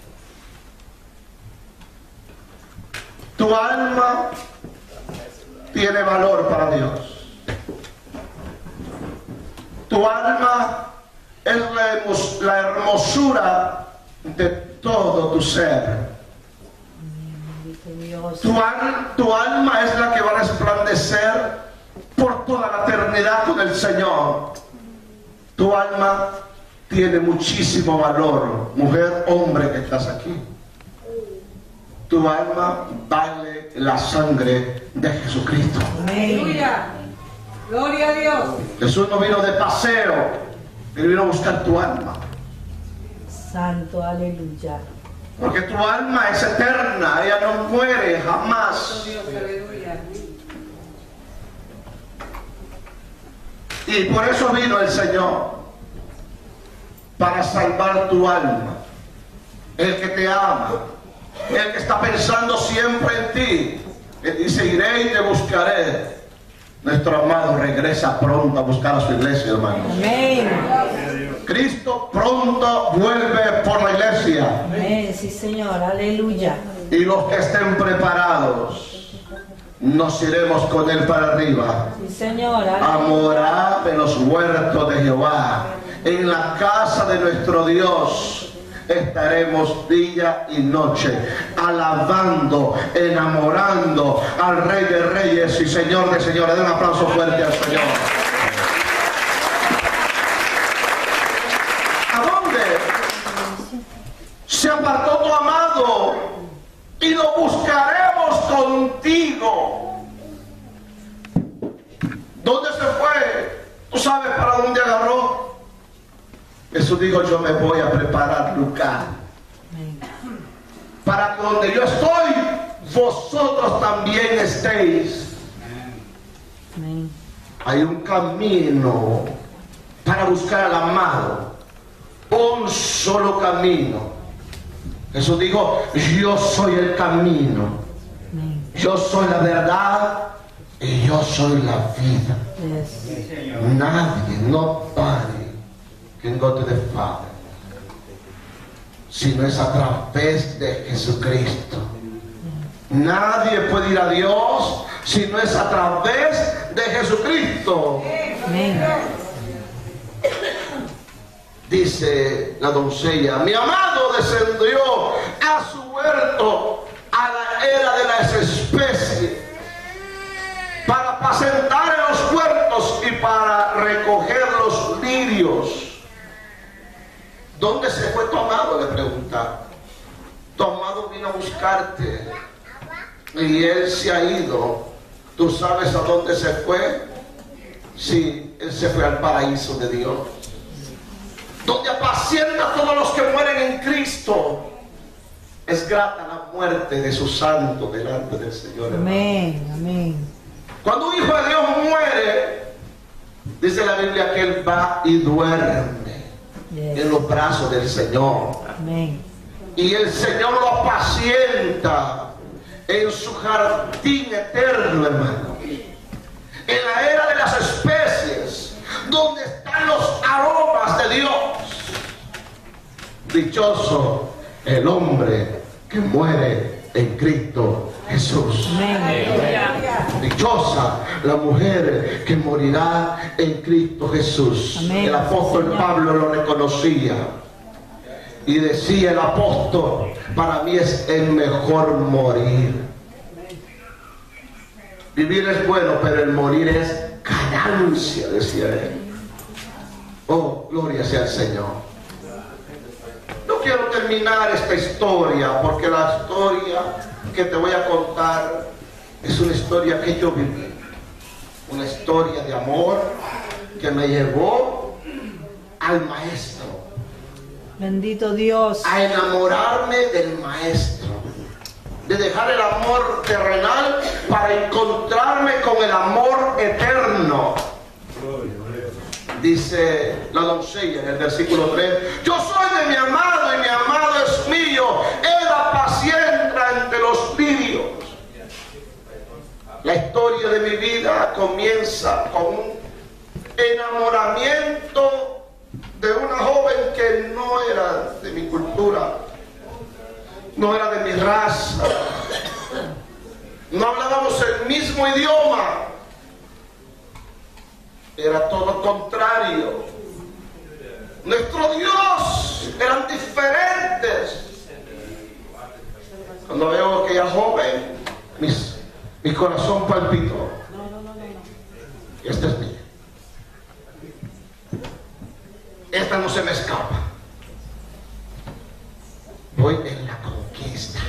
Tu alma tiene valor para Dios. Tu alma es la hermosura de todo tu ser. Tu alma es la que va a resplandecer por toda la eternidad con el Señor. Tu alma tiene muchísimo valor, mujer, hombre que estás aquí. Tu alma vale la sangre de Jesucristo. Aleluya. Gloria a Dios. Jesús no vino de paseo, Él vino a buscar tu alma. Santo, aleluya. Porque tu alma es eterna, ella no muere jamás. Y por eso vino el Señor, para salvar tu alma. El que te ama, el que está pensando siempre en ti, Él dice: iré y te buscaré. Nuestro amado regresa pronto a buscar a su iglesia, hermanos. Amén. Cristo pronto vuelve por la iglesia. Amén, sí, Señor, aleluya. Y los que estén preparados, nos iremos con Él para arriba. Sí, Señor, A aleluya. morar en los huertos de Jehová. En la casa de nuestro Dios estaremos día y noche, alabando, enamorando al Rey de Reyes y Señor de Señores. Den un aplauso fuerte al Señor. ¿A dónde se apartó tu amado? Y lo buscaremos contigo. ¿Dónde se fue? ¿Tú sabes para dónde agarró? Jesús dijo: yo me voy a preparar lugar, para que donde yo estoy, vosotros también estéis. Amén. Hay un camino para buscar al amado, un solo camino. Jesús dijo: yo soy el camino, yo soy la verdad y yo soy la vida. Yes. Nadie, nobody can go to the Father, sino es a través de Jesucristo. Nadie puede ir a Dios si no es a través de Jesucristo. Amén. Dice la doncella: mi amado descendió a su huerto, a la era de las especies, para apacentar en los huertos y para recoger los lirios. ¿Dónde se fue tu amado?, le pregunta. Tu amado vino a buscarte y él se ha ido. ¿Tú sabes a dónde se fue? Sí, él se fue al paraíso de Dios, donde apacienta a todos los que mueren en Cristo. Es grata la muerte de su santo delante del Señor. Amén. Amén. Cuando un hijo de Dios muere, dice la Biblia que él va y duerme Yes. en los brazos del Señor. Amén. Y el Señor lo apacienta en su jardín eterno, hermano. En la era de las especies, donde están los aromas de Dios. Dichoso el hombre que muere en Cristo Jesús. Amén. Dichosa la mujer que morirá en Cristo Jesús. Amén. El apóstol Pablo lo reconocía. Y decía el apóstol, para mí es el mejor morir. Vivir es bueno, pero el morir es ganancia, decía él. Oh, gloria sea al Señor. No quiero terminar esta historia, porque la historia que te voy a contar es una historia que yo viví. Una historia de amor que me llevó al maestro. Bendito Dios. A enamorarme del maestro. De dejar el amor terrenal para encontrarme con el amor eterno. Dice la doncella en el versículo 3: yo soy de mi amado y mi amado es mío. Él apacienta entre los lirios. La historia de mi vida comienza con un enamoramiento de una joven que no era de mi cultura, no era de mi raza, no hablábamos el mismo idioma, era todo lo contrario. Nuestro Dios eran diferentes. Cuando veo a aquella joven, mi corazón palpitó. Esta es mía. Esta no se me escapa. Voy en la conquista.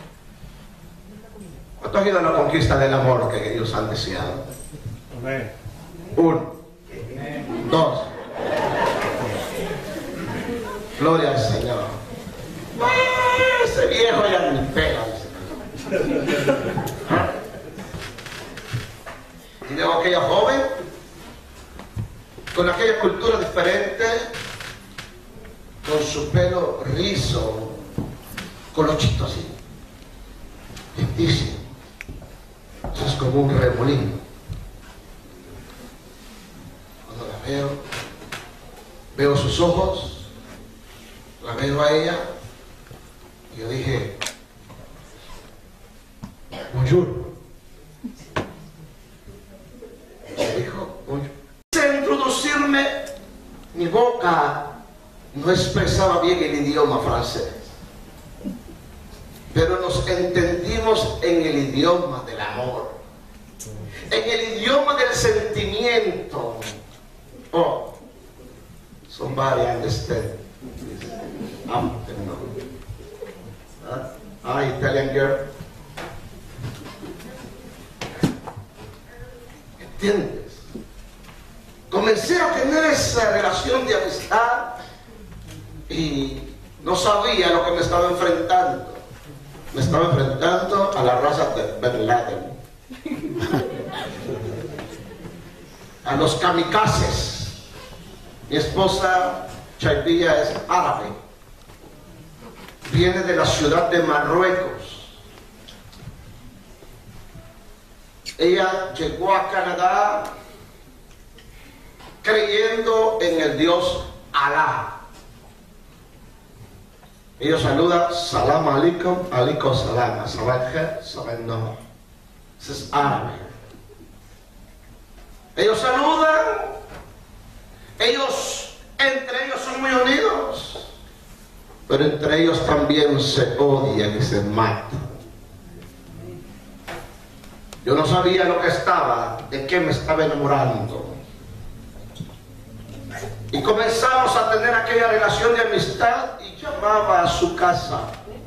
¿Cuánto ha ido a la conquista del amor que ellos han deseado? Amén. 1, 2. Gloria al Señor. Ese viejo ya ni pega. Y veo a aquella joven con aquella cultura diferente, con su pelo rizo, colochito así, lindísimo. Eso es como un remolino. Cuando la veo sus ojos, la veo a ella, y yo dije, bonjour. Me dijo, bonjour. Introducirme, mi boca no expresaba bien el idioma francés, pero nos entendimos en el idioma del amor, en el idioma del sentimiento. Oh, somebody understand. Italian girl. ¿Entiendes? Comencé a tener esa relación de amistad y no sabía lo que me estaba enfrentando. Me estaba enfrentando a la raza de Ben Laden, a los kamikazes. Mi esposa Chaibilla es árabe, viene de la ciudad de Marruecos. Ella llegó a Canadá creyendo en el Dios Alá. Ellos saludan salam alaikum, alaikum salam, salam no. Eso es árabe. Ellos saludan, entre ellos son muy unidos, pero entre ellos también se odian y se matan. Yo no sabía lo que estaba, de qué me estaba enamorando. Y comenzamos a tener aquella relación de amistad y llamaba a su casa.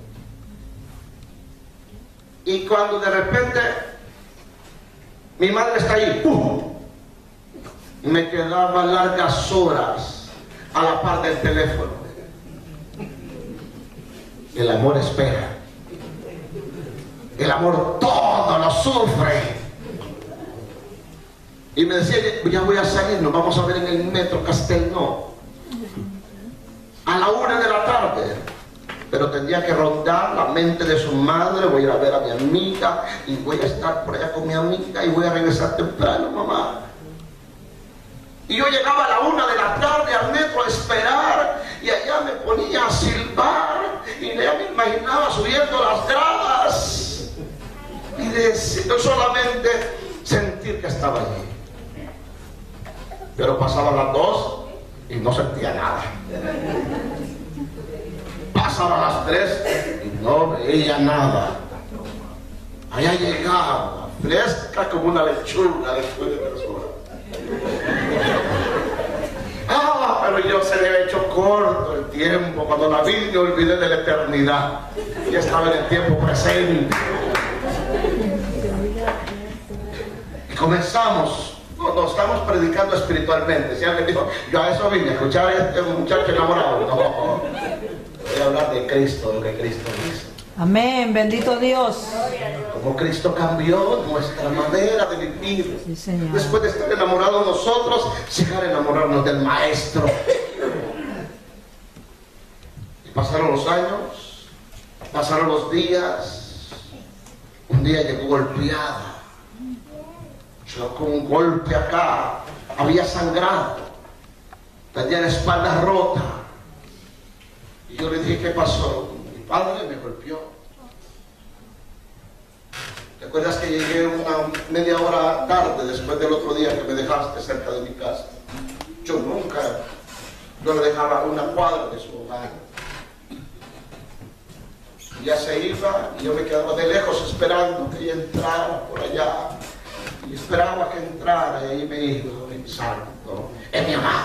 Y cuando de repente mi madre está ahí, me quedaba largas horas a la par del teléfono. El amor espera. El amor todo lo sufre. Y me decía, ya voy a salir, nos vamos a ver en el metro Castelnau a la 1 de la tarde. Pero tendría que rondar la mente de su madre. Voy a ir a ver a mi amiga y voy a estar por allá con mi amiga y voy a regresar temprano, mamá. Y yo llegaba a la 1 de la tarde al metro a esperar, y allá me ponía a silbar y ya me imaginaba subiendo las gradas y solamente sentir que estaba allí. Pero pasaban las 2 y no sentía nada. pasaban las 3 y no veía nada. Allá llegaba, fresca como una lechuga después de 3 horas. Pero yo se me había hecho corto el tiempo. Cuando la vi me olvidé de la eternidad. Ya estaba en el tiempo presente. Y comenzamos. No estamos predicando espiritualmente. Si alguien dijo, yo a eso vine a escuchar a este muchacho enamorado. No, voy a hablar de Cristo, de lo que Cristo hizo. Amén, bendito Dios. Como Cristo cambió nuestra manera de vivir. Sí, Señor. Después de estar enamorados nosotros, llegar a enamorarnos del Maestro. Y pasaron los años, pasaron los días. Un día llegó golpeada. Con un golpe acá, había sangrado, tenía la espalda rota. Y yo le dije, ¿qué pasó? Mi padre me golpeó. ¿Te acuerdas que llegué una media hora tarde después del otro día que me dejaste cerca de mi casa? Yo le dejaba una cuadra de su hogar. Y ya se iba y yo me quedaba de lejos esperando que ella entrara por allá. Y esperaba que entrara y ahí me dijo, mi santo, es mi amado.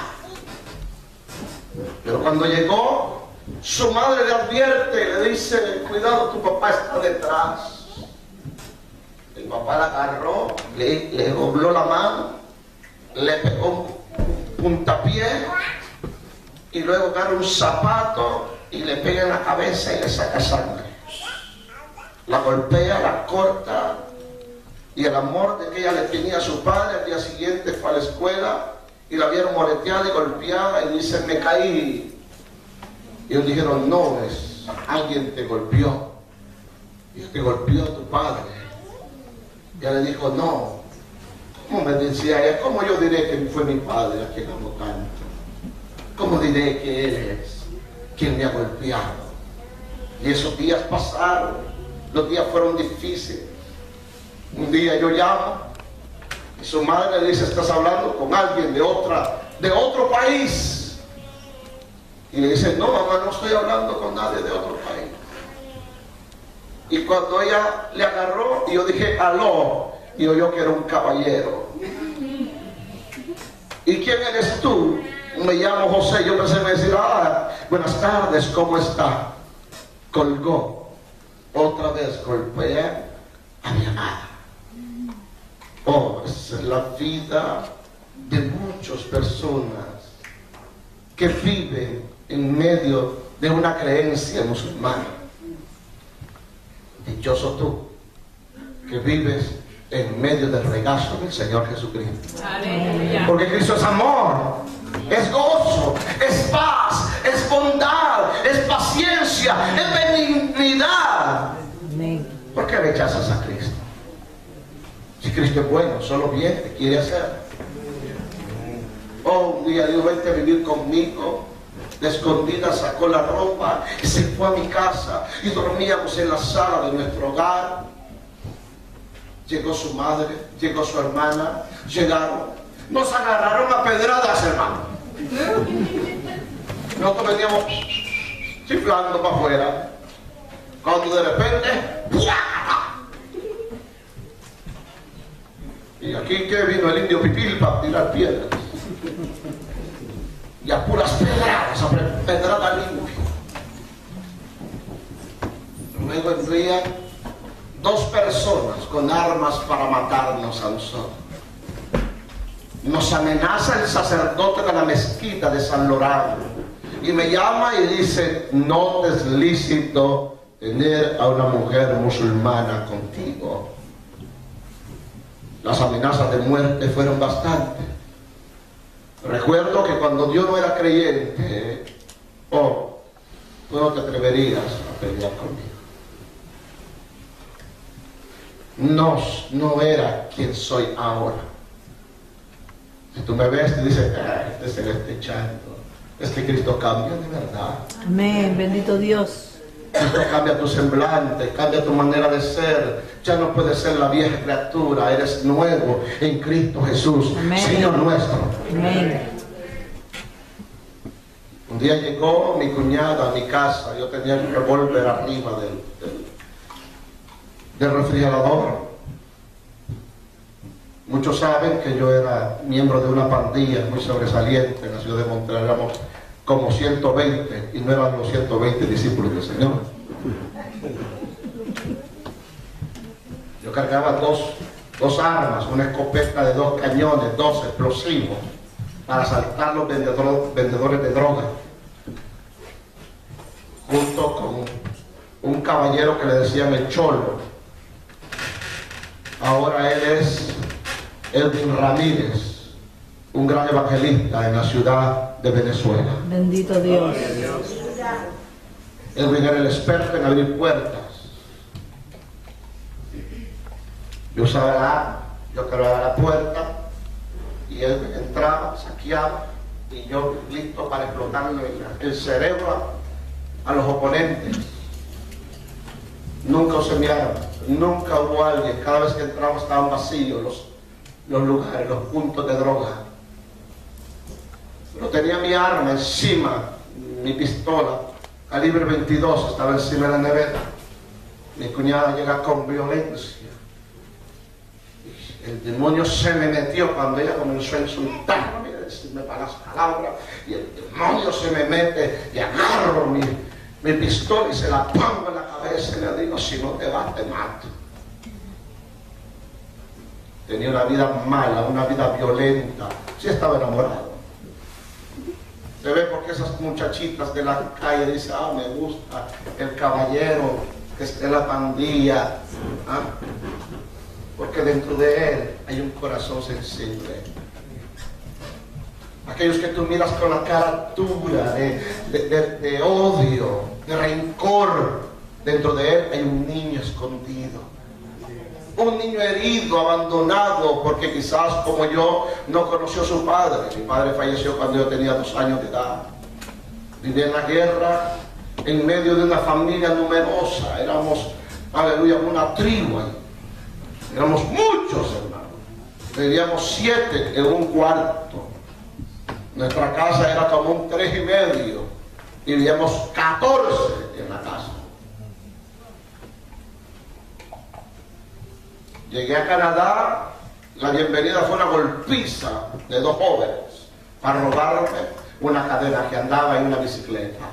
Pero cuando llegó, su madre le advierte, le dice, cuidado, tu papá está detrás. El papá la agarró, le dobló la mano, le pegó un puntapié y luego agarra un zapato y le pega en la cabeza y le saca sangre. La golpea, la corta. Y el amor de que ella le tenía a su padre, al día siguiente fue a la escuela y la vieron moreteada y golpeada y dice, me caí. Y ellos dijeron, no, alguien te golpeó. Y te golpeó tu padre. Y ella le dijo, no. ¿Cómo me decía ella? ¿Cómo yo diré que fue mi padre a quien amo tanto? ¿Cómo diré que él es quien me ha golpeado? Y esos días pasaron. Los días fueron difíciles. Un día yo llamo y su madre le dice, estás hablando con alguien de otro país. Y le dice, no, mamá, no estoy hablando con nadie de otro país. Y cuando ella le agarró, y yo dije, aló, y yo que era un caballero. ¿Y quién eres tú? Me llamo José. Yo pensé, me decía, buenas tardes, ¿cómo está? Colgó. Otra vez golpeé a mi amada. Esa es la vida de muchas personas que viven en medio de una creencia musulmana. Dichoso tú que vives en medio del regazo del Señor Jesucristo. Aleluya. Porque Cristo es amor, es gozo, es paz, es bondad, es paciencia, es benignidad. ¿Por qué rechazas a Cristo? Si Cristo es bueno, solo bien te quiere hacer. Un día Dios, vente a vivir conmigo. De escondida sacó la ropa y se fue a mi casa y dormíamos en la sala de nuestro hogar. Llegó su madre, llegó su hermana, llegaron, nos agarraron a pedradas, hermano. Nosotros veníamos chiflando para afuera, cuando de repente ¡puah! Y aquí que vino el indio Pipil para tirar piedras. Y a puras pedradas, a pedrada limpia. Luego envían 2 personas con armas para matarnos a nosotros. Nos amenaza el sacerdote de la mezquita de San Lorenzo y me llama y dice, no es lícito tener a una mujer musulmana contigo. Las amenazas de muerte fueron bastantes. Recuerdo que cuando yo no era creyente, tú no te atreverías a pelear conmigo. No era quien soy ahora. Si tú me ves y dices, este se le está echando, es que Cristo cambia de verdad. Amén, bendito Dios. Cristo cambia tu semblante, cambia tu manera de ser. Ya no puedes ser la vieja criatura, eres nuevo en Cristo Jesús. Amén. Señor nuestro. Amén. Un día llegó mi cuñada a mi casa, yo tenía el revólver arriba del refrigerador. Muchos saben que yo era miembro de una pandilla muy sobresaliente en la ciudad de Montreal. Éramos como 120 y no eran los 120 discípulos del Señor. Yo cargaba dos armas, una escopeta de 2 cañones, 2 explosivos para asaltar los vendedores de droga, junto con un caballero que le decían el Cholo. Ahora él es Edwin Ramírez, un gran evangelista en la ciudad de Venezuela. Bendito Dios. Edwin era el experto en abrir puertas. Yo usaba la arma, yo cargaba la puerta y él entraba, saqueaba y yo listo para explotarle el cerebro a los oponentes. Nunca usé mi arma, nunca hubo alguien. Cada vez que entraba estaban vacíos los lugares, los puntos de droga. Pero tenía mi arma encima, mi pistola, calibre 22, estaba encima de la nevera. Mi cuñada llega con violencia. El demonio se me metió cuando ella comenzó a insultarme, a decirme malas palabras, y el demonio se me mete y agarro mi pistola y se la pongo en la cabeza y le digo: si no te vas, te mato. Tenía una vida mala, una vida violenta. Sí estaba enamorado. Se ve porque esas muchachitas de la calle dicen: ah, me gusta el caballero que esté en la pandilla. ¿Ah? Porque dentro de él hay un corazón sensible. Aquellos que tú miras con la cara dura de odio, de rencor, dentro de él hay un niño escondido, un niño herido, abandonado, porque quizás como yo no conoció a su padre. Mi padre falleció cuando yo tenía 2 años de edad. Viví en la guerra en medio de una familia numerosa. Éramos, aleluya, una tribu ahí. Éramos muchos, hermanos. Vivíamos 7 en un cuarto. Nuestra casa era como un 3,5. Y vivíamos 14 en la casa. Llegué a Canadá. La bienvenida fue una golpiza de 2 jóvenes para robarme una cadena que andaba en una bicicleta.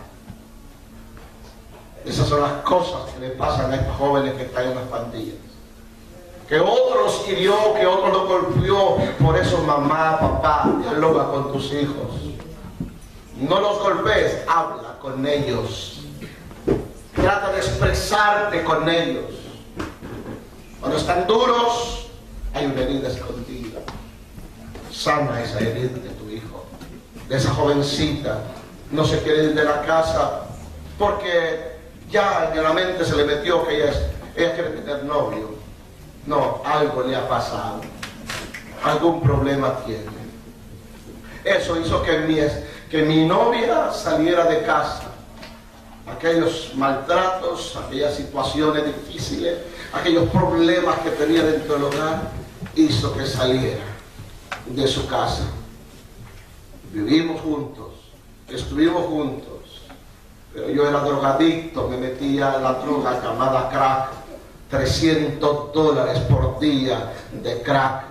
Esas son las cosas que le pasan a estos jóvenes que están en las pandillas. Que otro los hirió, que otro los golpeó. Por eso, mamá, papá, dialoga con tus hijos. No los golpees, habla con ellos. Trata de expresarte con ellos. Cuando están duros, hay una herida escondida. Sana esa herida de tu hijo, de esa jovencita. No se quiere ir de la casa porque ya en la mente se le metió que ella quiere tener novio. No, algo le ha pasado, algún problema tiene. Eso hizo que mi novia saliera de casa. Aquellos maltratos, aquellas situaciones difíciles, aquellos problemas que tenía dentro del hogar, hizo que saliera de su casa. Vivimos juntos, estuvimos juntos, pero yo era drogadicto, me metía en la droga llamada crack. $300 por día de crack,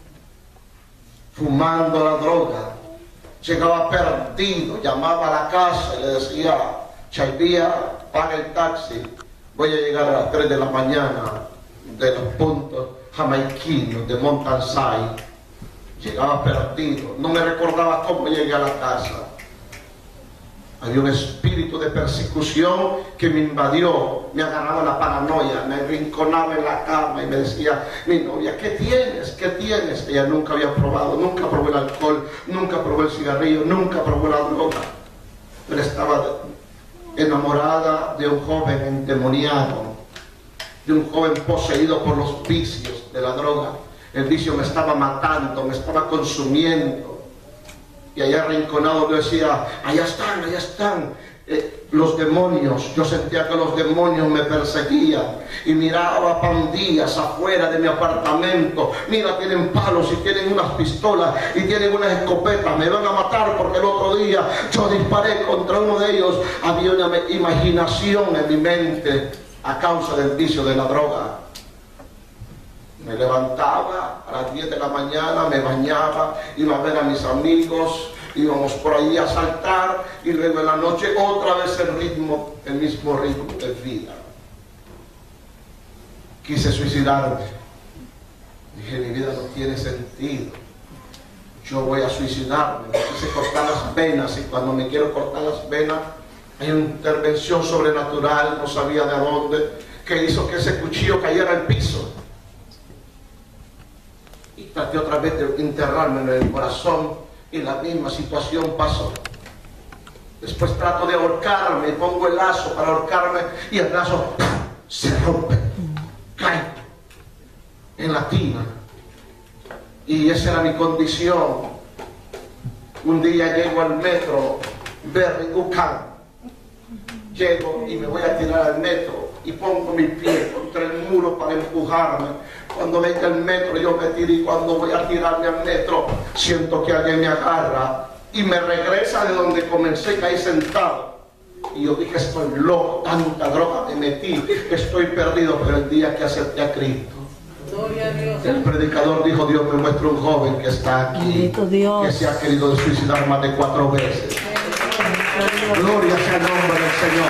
fumando la droga. Llegaba perdido, llamaba a la casa y le decía: Chaivía, paga el taxi, voy a llegar a las 3 de la mañana de los puntos jamaiquinos de Montanside. Llegaba perdido, no me recordaba cómo llegué a la casa. Había un espíritu de persecución que me invadió, me agarraba la paranoia, me rinconaba en la cama y me decía: mi novia, ¿qué tienes? ¿Qué tienes? Ella nunca había probado, nunca probó el alcohol, nunca probó el cigarrillo, nunca probó la droga. Pero estaba enamorada de un joven endemoniado, de un joven poseído por los vicios de la droga. El vicio me estaba matando, me estaba consumiendo. Y allá arrinconado yo decía, allá están los demonios. Yo sentía que los demonios me perseguían y miraba pandillas afuera de mi apartamento. Mira, tienen palos y tienen unas pistolas y tienen unas escopetas, me van a matar porque el otro día yo disparé contra uno de ellos. Había una imaginación en mi mente a causa del vicio de la droga. Me levantaba a las 10 de la mañana, me bañaba, iba a ver a mis amigos, íbamos por ahí a saltar y luego en la noche otra vez el mismo ritmo de vida. Quise suicidarme. Dije, mi vida no tiene sentido. Yo voy a suicidarme. Me quise cortar las venas y cuando me quiero cortar las venas hay una intervención sobrenatural, no sabía de dónde, que hizo que ese cuchillo cayera al piso. Y traté otra vez de enterrarme en el corazón y la misma situación pasó. Después trato de ahorcarme y pongo el lazo para ahorcarme y el lazo se rompe, cae en la tina. Y esa era mi condición. Un día llego al metro Berry-UQAM, llego y me voy a tirar al metro y pongo mi pie contra el muro para empujarme. Cuando venga el metro yo me tiro y cuando voy a tirarme al metro siento que alguien me agarra y me regresa de donde comencé, caí sentado. Y yo dije, estoy loco, tanta droga me metí, estoy perdido. Pero el día que acepté a Cristo, el predicador dijo, Dios me muestra un joven que está aquí, que se ha querido suicidar más de 4 veces. Gloria sea el nombre del Señor.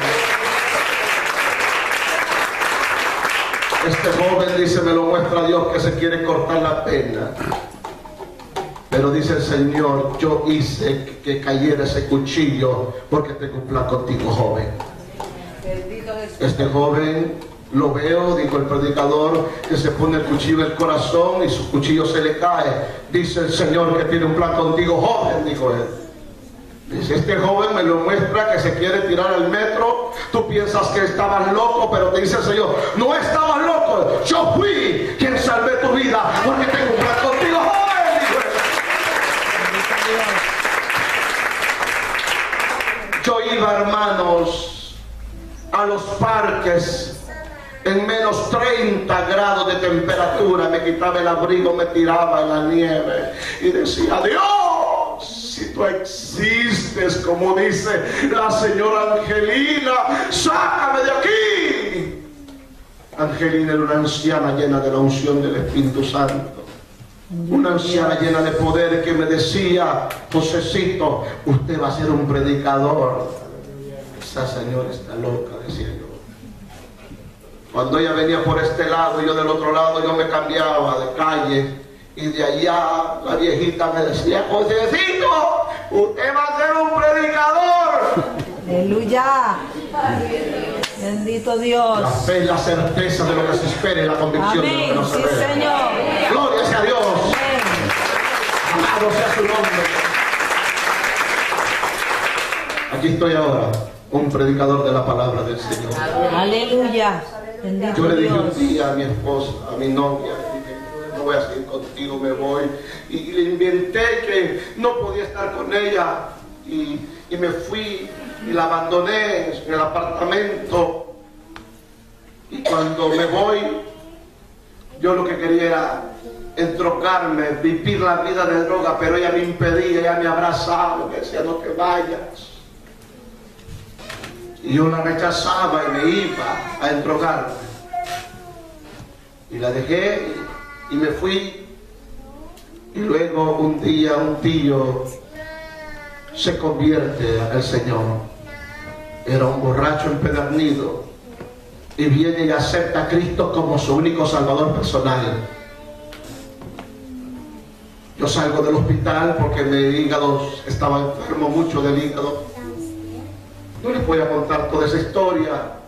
Este joven dice, me lo muestra Dios, que se quiere cortar la pena. Pero dice el Señor, yo hice que cayera ese cuchillo porque tengo un plan contigo, joven. Este joven lo veo, dijo el predicador, que se pone el cuchillo en el corazón y su cuchillo se le cae. Dice el Señor que tiene un plan contigo, joven, dijo él. Dice, este joven me lo muestra que se quiere tirar al metro. Tú piensas que estabas loco, pero te dice el Señor, no estabas loco, yo fui quien salvé tu vida porque tengo un plan contigo, joven, dijo él. Yo iba, hermanos, a los parques en menos 30 grados de temperatura, me quitaba el abrigo, me tiraba en la nieve y decía, Dios, si tú existes, como dice la señora Angelina, sácame de aquí. Angelina era una anciana llena de la unción del Espíritu Santo, una anciana llena de poder que me decía, Josecito, usted va a ser un predicador. Esa señora está loca, decía yo. Cuando ella venía por este lado y yo del otro lado, yo me cambiaba de calle. Y de allá la viejita me decía, Josecito, usted va a ser un predicador. Aleluya. Bendito Dios. La fe y la certeza de lo que se espera y la convicción de lo que no se ve. Sí, Señor. Gloria sea a Dios. Amado sea su nombre. Aquí estoy ahora, un predicador de la palabra del Señor. Aleluya. Bendito Yo le dije Dios. un día a mi esposa, a mi novia, dije, no voy a seguir contigo, me voy. Y le inventé que no podía estar con ella. Y me fui y la abandoné en el apartamento. Y cuando me voy, yo lo que quería era entrocarme, vivir la vida de droga, pero ella me impedía, ella me abrazaba, me decía, no te vayas. Y yo la rechazaba y me iba a endrogarme. Y la dejé y me fui. Y luego un día un tío se convierte al Señor. Era un borracho empedernido. Y viene y acepta a Cristo como su único salvador personal. Yo salgo del hospital porque mi hígado estaba enfermo mucho del hígado. No les voy a contar toda esa historia.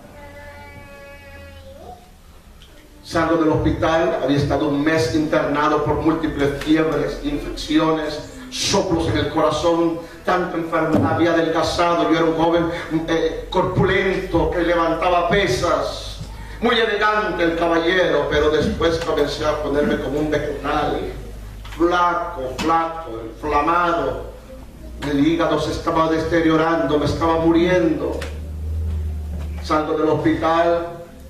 Salgo del hospital, había estado un mes internado por múltiples fiebres, infecciones, soplos en el corazón, tanta enfermedad, había adelgazado. Yo era un joven corpulento que levantaba pesas, muy elegante el caballero, pero después comencé a ponerme como un vegetal, flaco, inflamado. El hígado se estaba deteriorando, me estaba muriendo. Salgo del hospital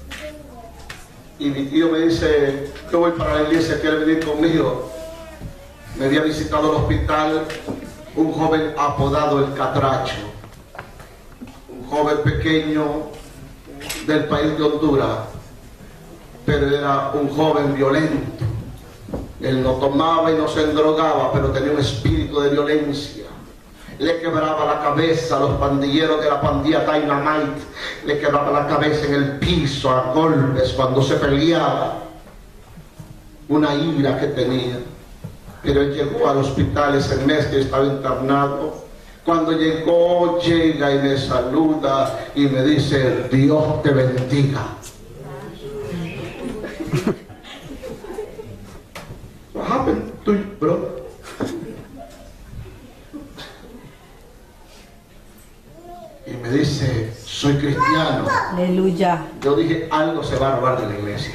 y mi tío me dice, yo voy para la iglesia, ¿quiere venir conmigo? Me había visitado el hospital un joven apodado El Catracho, un joven pequeño del país de Honduras, pero era un joven violento. Él no tomaba y no se endrogaba, pero tenía un espíritu de violencia. Le quebraba la cabeza a los pandilleros de la pandilla Dynamite, le quebraba la cabeza en el piso a golpes cuando se peleaba. Una ira que tenía. Pero él llegó al hospital ese mes que estaba internado. Cuando llegó, llega y me saluda y me dice, Dios te bendiga. What happened to you, bro? Y me dice, soy cristiano. Aleluya. Yo dije, algo se va a robar de la iglesia.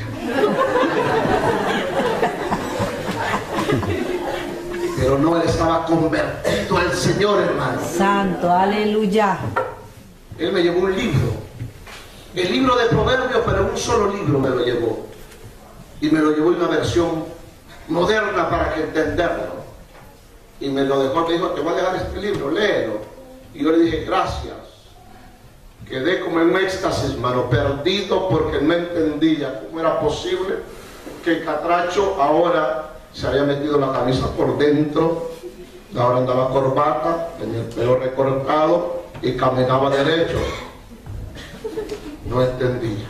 Pero no, él estaba convertido al Señor, hermano. Santo, aleluya. Él me llevó un libro, el libro de Proverbios, pero un solo libro me lo llevó. Y me lo llevó en una versión moderna para que entenderlo. Y me lo dejó, me dijo, te voy a dejar este libro, léelo. Y yo le dije, gracias. Quedé como en un éxtasis, hermano, perdido porque no entendía cómo era posible que el Catracho ahora se había metido la camisa por dentro, ahora andaba corbata, tenía el pelo recortado y caminaba derecho. No entendía.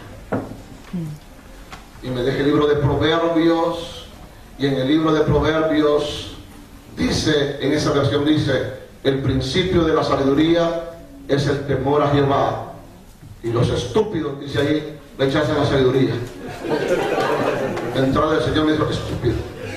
Y me dejé el libro de Proverbios, y en el libro de Proverbios dice, en esa versión dice, el principio de la sabiduría es el temor a Jehová, y los estúpidos, dice ahí, rechazan la sabiduría. La entrada del Señor me dijo, estúpido.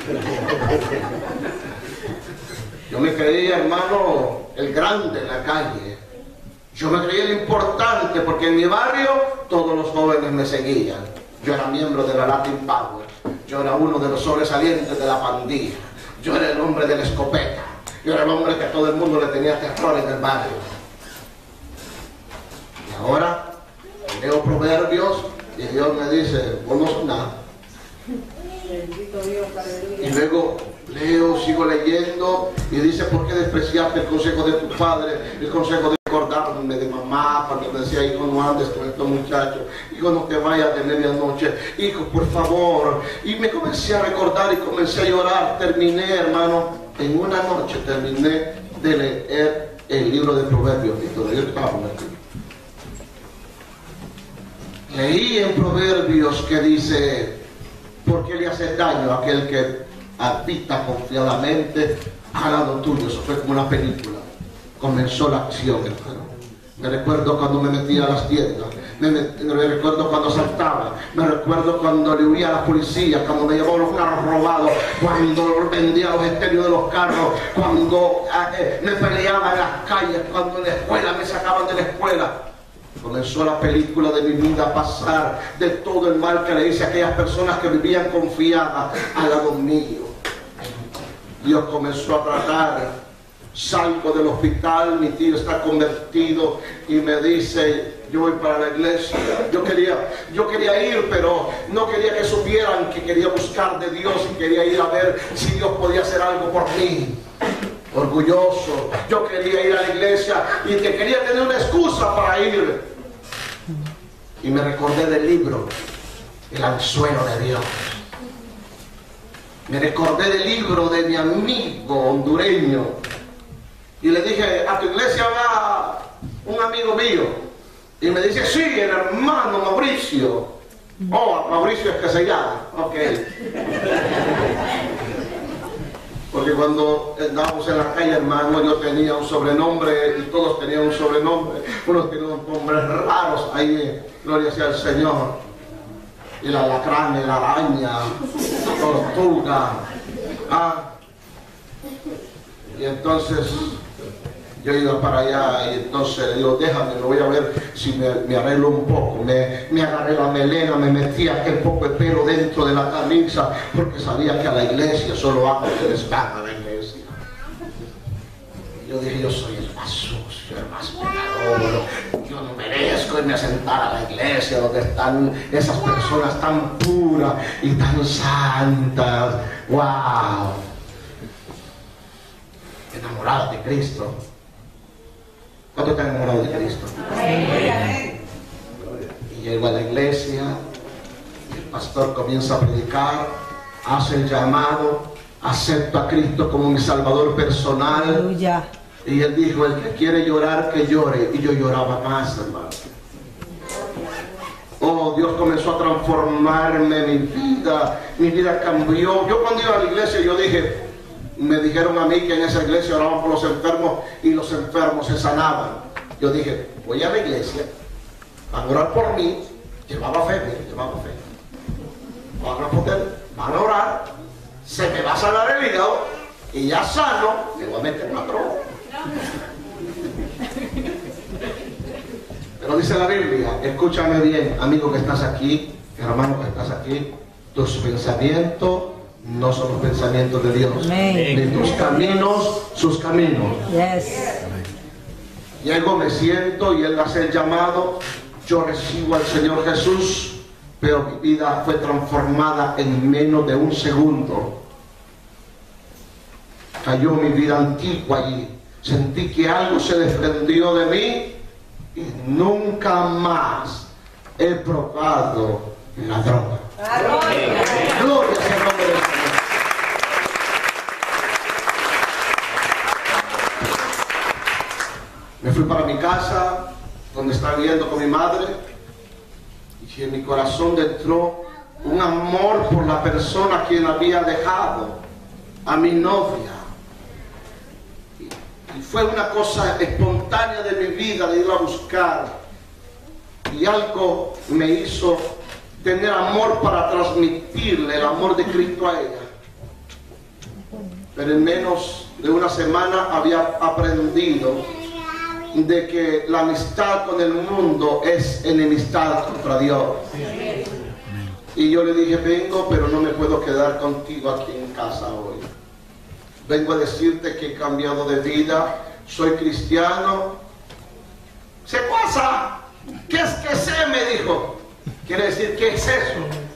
Yo me creía, hermano, el grande en la calle. Yo me creía el importante, porque en mi barrio todos los jóvenes me seguían. Yo era miembro de la Latin Power. Yo era uno de los sobresalientes de la pandilla. Yo era el hombre de la escopeta. Yo era el hombre que a todo el mundo le tenía terror en el barrio. Y ahora leo Proverbios y Dios me dice, vos no sos nada. Y luego leo, sigo leyendo y dice, ¿por qué despreciaste el consejo de tu padre? El consejo de acordarme de mamá cuando me decía, hijo, no andes con estos muchachos, hijo, no te vayas de medianoche, hijo, por favor. Y me comencé a recordar y comencé a llorar. Terminé, hermano, en una noche terminé de leer el libro de Proverbios, y todavía estaba convertido. Leí en Proverbios que dice, ¿por qué le haces daño a aquel que habita confiadamente al lado tuyo? Eso fue como una película. Comenzó la acción, hermano. Me recuerdo cuando me metía a las tiendas, me recuerdo cuando saltaba, me recuerdo cuando le huía a la policía, cuando me llevaba los carros robados, cuando vendía los estéreos de los carros, cuando me peleaba en las calles, cuando en la escuela me sacaban de la escuela. Comenzó la película de mi vida a pasar de todo el mal que le hice a aquellas personas que vivían confiadas al lado mío. Dios comenzó a tratar. Salgo del hospital, mi tío está convertido y me dice, yo voy para la iglesia. Yo quería ir, pero no quería que supieran que quería buscar de Dios y quería ir a ver si Dios podía hacer algo por mí. Orgulloso, yo quería ir a la iglesia y que quería tener una excusa para ir. Y me recordé del libro, El anzuelo de Dios. Me recordé del libro de mi amigo hondureño. Y le dije, a tu iglesia va un amigo mío. Y me dice, sí, el hermano Mauricio. Oh, Mauricio es que se llama. Ok. Porque cuando andábamos en la calle, hermano, yo tenía un sobrenombre y todos tenían un sobrenombre. Unos tenían nombres raros ahí, gloria sea al Señor. Y la alacrán, y la araña, la tortuga. Y entonces yo iba para allá y entonces le digo, déjame, lo voy a ver si me arreglo un poco. Me agarré la melena, me metí aquel poco de pelo dentro de la camisa, porque sabía que a la iglesia solo ángeles van a la iglesia. Yo dije, yo soy el más sucio, el más pecador. Yo no merezco irme a sentar a la iglesia donde están esas personas tan puras y tan santas. ¡Wow! Enamorados de Cristo. ¿Cuántos están enamorados de Cristo? Y llego a la iglesia, y el pastor comienza a predicar, hace el llamado, acepto a Cristo como mi Salvador personal. Aleluya. Y él dijo, el que quiere llorar, que llore. Y yo lloraba más, hermano. Oh, Dios comenzó a transformarme, mi vida cambió. Yo cuando iba a la iglesia, yo dije, me dijeron a mí que en esa iglesia oraban por los enfermos y los enfermos se sanaban. Yo dije, voy a la iglesia, van a orar por mí, llevaba fe. Van a orar, se me va a sanar el hígado y ya sano, me voy a meter una droga. Pero dice la Biblia, escúchame bien, amigo que estás aquí, hermano que estás aquí, tus pensamientos no son los pensamientos de Dios, ni tus caminos, sus caminos. Yes. Llego, me siento y él hace el llamado, yo recibo al Señor Jesús, pero mi vida fue transformada en menos de un segundo. Cayó mi vida antigua allí. Sentí que algo se desprendió de mí y nunca más he probado la droga. Gloria sea el nombre del Señor. Me fui para mi casa, donde estaba viviendo con mi madre, y en mi corazón entró un amor por la persona a quien había dejado, a mi novia. Y fue una cosa espontánea de mi vida de ir a buscar. Y algo me hizo tener amor para transmitirle el amor de Cristo a ella. Pero en menos de una semana había aprendido de que la amistad con el mundo es enemistad contra Dios. Y yo le dije, vengo, pero no me puedo quedar contigo aquí en casa hoy. Vengo a decirte que he cambiado de vida, soy cristiano. ¿Se pasa? ¿Qué es que sé? Me dijo. Quiere decir, ¿qué es eso?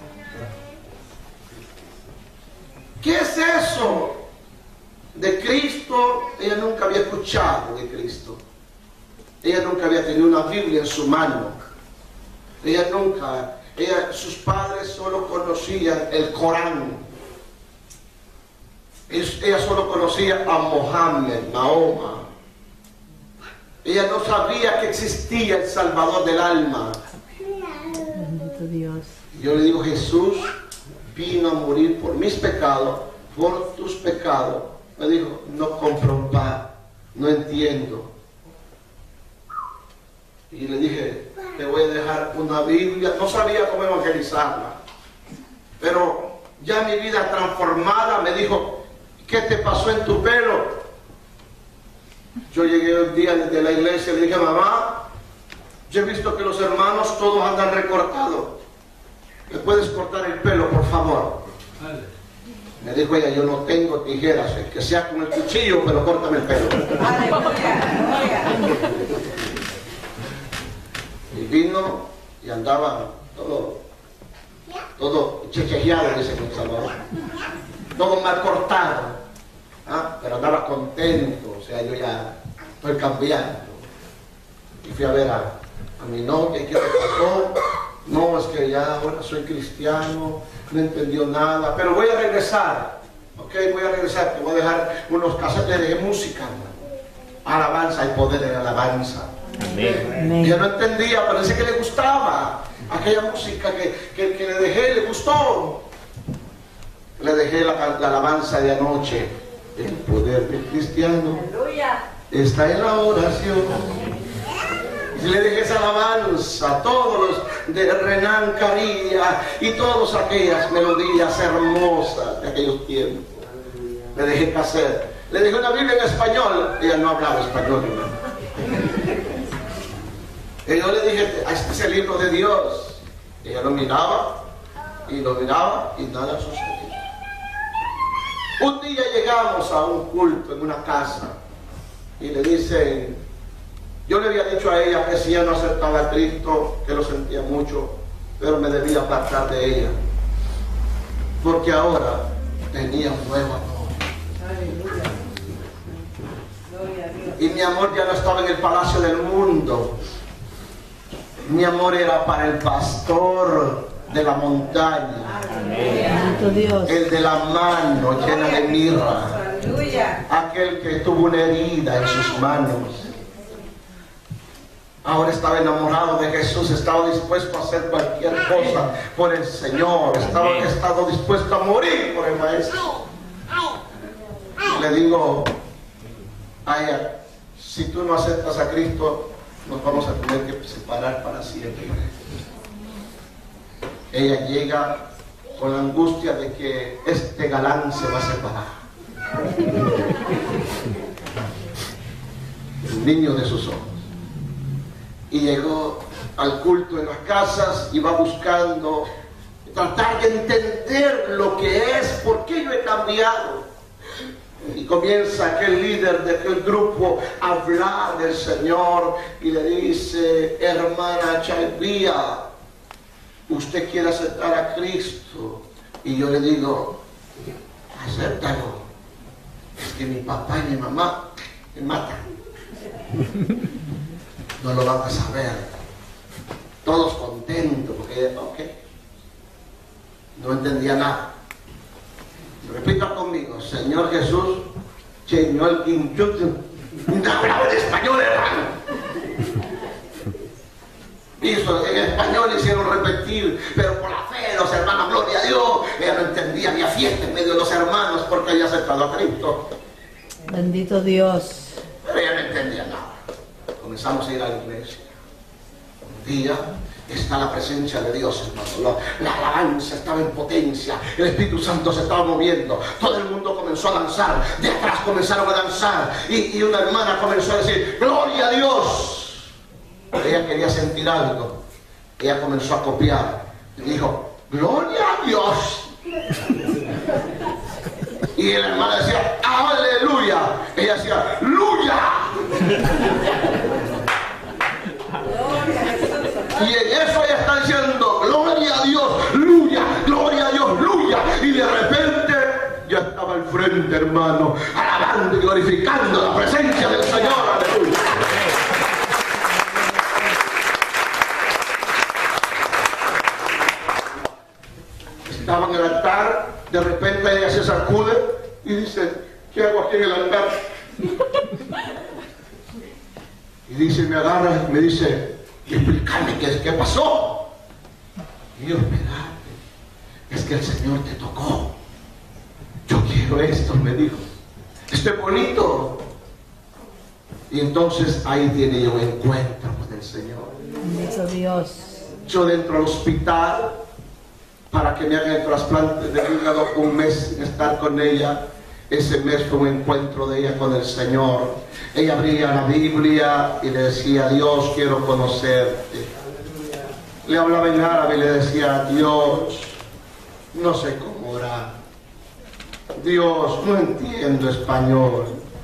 ¿Qué es eso de Cristo? Ella nunca había escuchado de Cristo. Ella nunca había tenido una Biblia en su mano. Sus padres solo conocían el Corán. Ella solo conocía a Mohammed, Mahoma. Ella no sabía que existía el Salvador del alma. Bendito Dios. Yo le digo, Jesús vino a morir por mis pecados, por tus pecados. Me dijo, no compro pan, no entiendo. Y le dije, te voy a dejar una Biblia. No sabía cómo evangelizarla, pero ya mi vida transformada. Me dijo, ¿qué te pasó en tu pelo? Yo llegué un día desde la iglesia y le dije, mamá, yo he visto que los hermanos todos andan recortados. ¿Me puedes cortar el pelo, por favor? Me dijo ella, yo no tengo tijeras, que sea con el cuchillo, pero córtame el pelo. Y vino y andaba todo chechejeado, dice mi Salvador. Todo mal cortado, pero andaba contento. O sea, yo ya estoy cambiando. Y fui a ver a mi novia. ¿Qué te pasó? No, es que ya ahora soy cristiano, no entendió nada, pero voy a regresar. Ok, voy a regresar, te voy a dejar unos casetes de música. Alabanza, hay poder en la alabanza. Amén. Yo no entendía, parece que le gustaba aquella música que le dejé, le gustó. Le dejé la alabanza de anoche. El poder del cristiano está en la oración. Y le dejé esa alabanza a todos los de Renan Carilla y todas aquellas melodías hermosas de aquellos tiempos. Le dejé cassette. Le dejé una Biblia en español. Ella no hablaba español, hermano. Y yo le dije, este es el libro de Dios. Ella lo miraba y nada sucedía. Un día llegamos a un culto en una casa y le dice, yo le había dicho a ella que si ella no aceptaba a Cristo, que lo sentía mucho, pero me debía apartar de ella, porque ahora tenía un nuevo amor. Y mi amor ya no estaba en el palacio del mundo. Mi amor era para el pastor de la montaña, el de la mano llena de mirra, aquel que tuvo una herida en sus manos. Ahora estaba enamorado de Jesús, estaba dispuesto a hacer cualquier cosa por el Señor, estaba dispuesto a morir por el Maestro. Y le digo a ella, si tú no aceptas a Cristo, nos vamos a tener que separar para siempre. Ella llega con la angustia de que este galán se va a separar. El niño de sus ojos. Y llegó al culto en las casas y va buscando tratar de entender lo que es, por qué yo he cambiado. Y comienza aquel líder de aquel grupo a hablar del Señor y le dice, hermana Chalvía, usted quiere aceptar a Cristo. Y yo le digo, acéptalo, es que mi papá y mi mamá me matan, no lo van a saber. Todos contentos porque, ok, no entendía nada. Repita conmigo, Señor Jesús, Señor Quinchuto, no hablaba en español, hermano. En español hicieron repetir, pero por la fe, los hermanos, gloria a Dios, ella no entendía, había fiesta en medio de los hermanos porque había aceptado a Cristo. Bendito Dios. Pero ella no entendía nada. Comenzamos a ir a la iglesia. Un día está la presencia de Dios, hermano. La alabanza estaba en potencia, el Espíritu Santo se estaba moviendo, todo el mundo comenzó a danzar, de atrás comenzaron a danzar y una hermana comenzó a decir, gloria a Dios. Ella quería sentir algo, ella comenzó a copiar y dijo, gloria a Dios. Y la hermana decía, aleluya. Ella decía, ¡luya! Y en eso ella está diciendo, gloria a Dios, ¡luya! Gloria a Dios, ¡luya! Y de repente ya estaba al frente, hermano, alabando y glorificando la presencia del Señor. ¡Aleluya! Estaba en el altar, de repente ella se sacude y dice, ¿qué hago aquí en el altar? Y dice, me agarra y me dice, explícame qué pasó. Y yo, espérate, es que el Señor te tocó. Yo quiero esto, me dijo. Esto es bonito. Y entonces ahí tiene yo un encuentro con el Señor. Bendito Dios. Yo dentro del hospital, para que me hagan el trasplante de hígado, un mes sin estar con ella. Ese mes fue un encuentro de ella con el Señor. Ella abría la Biblia y le decía, Dios, quiero conocerte. Le hablaba en árabe y le decía, Dios, no sé cómo orar. Dios, no entiendo español.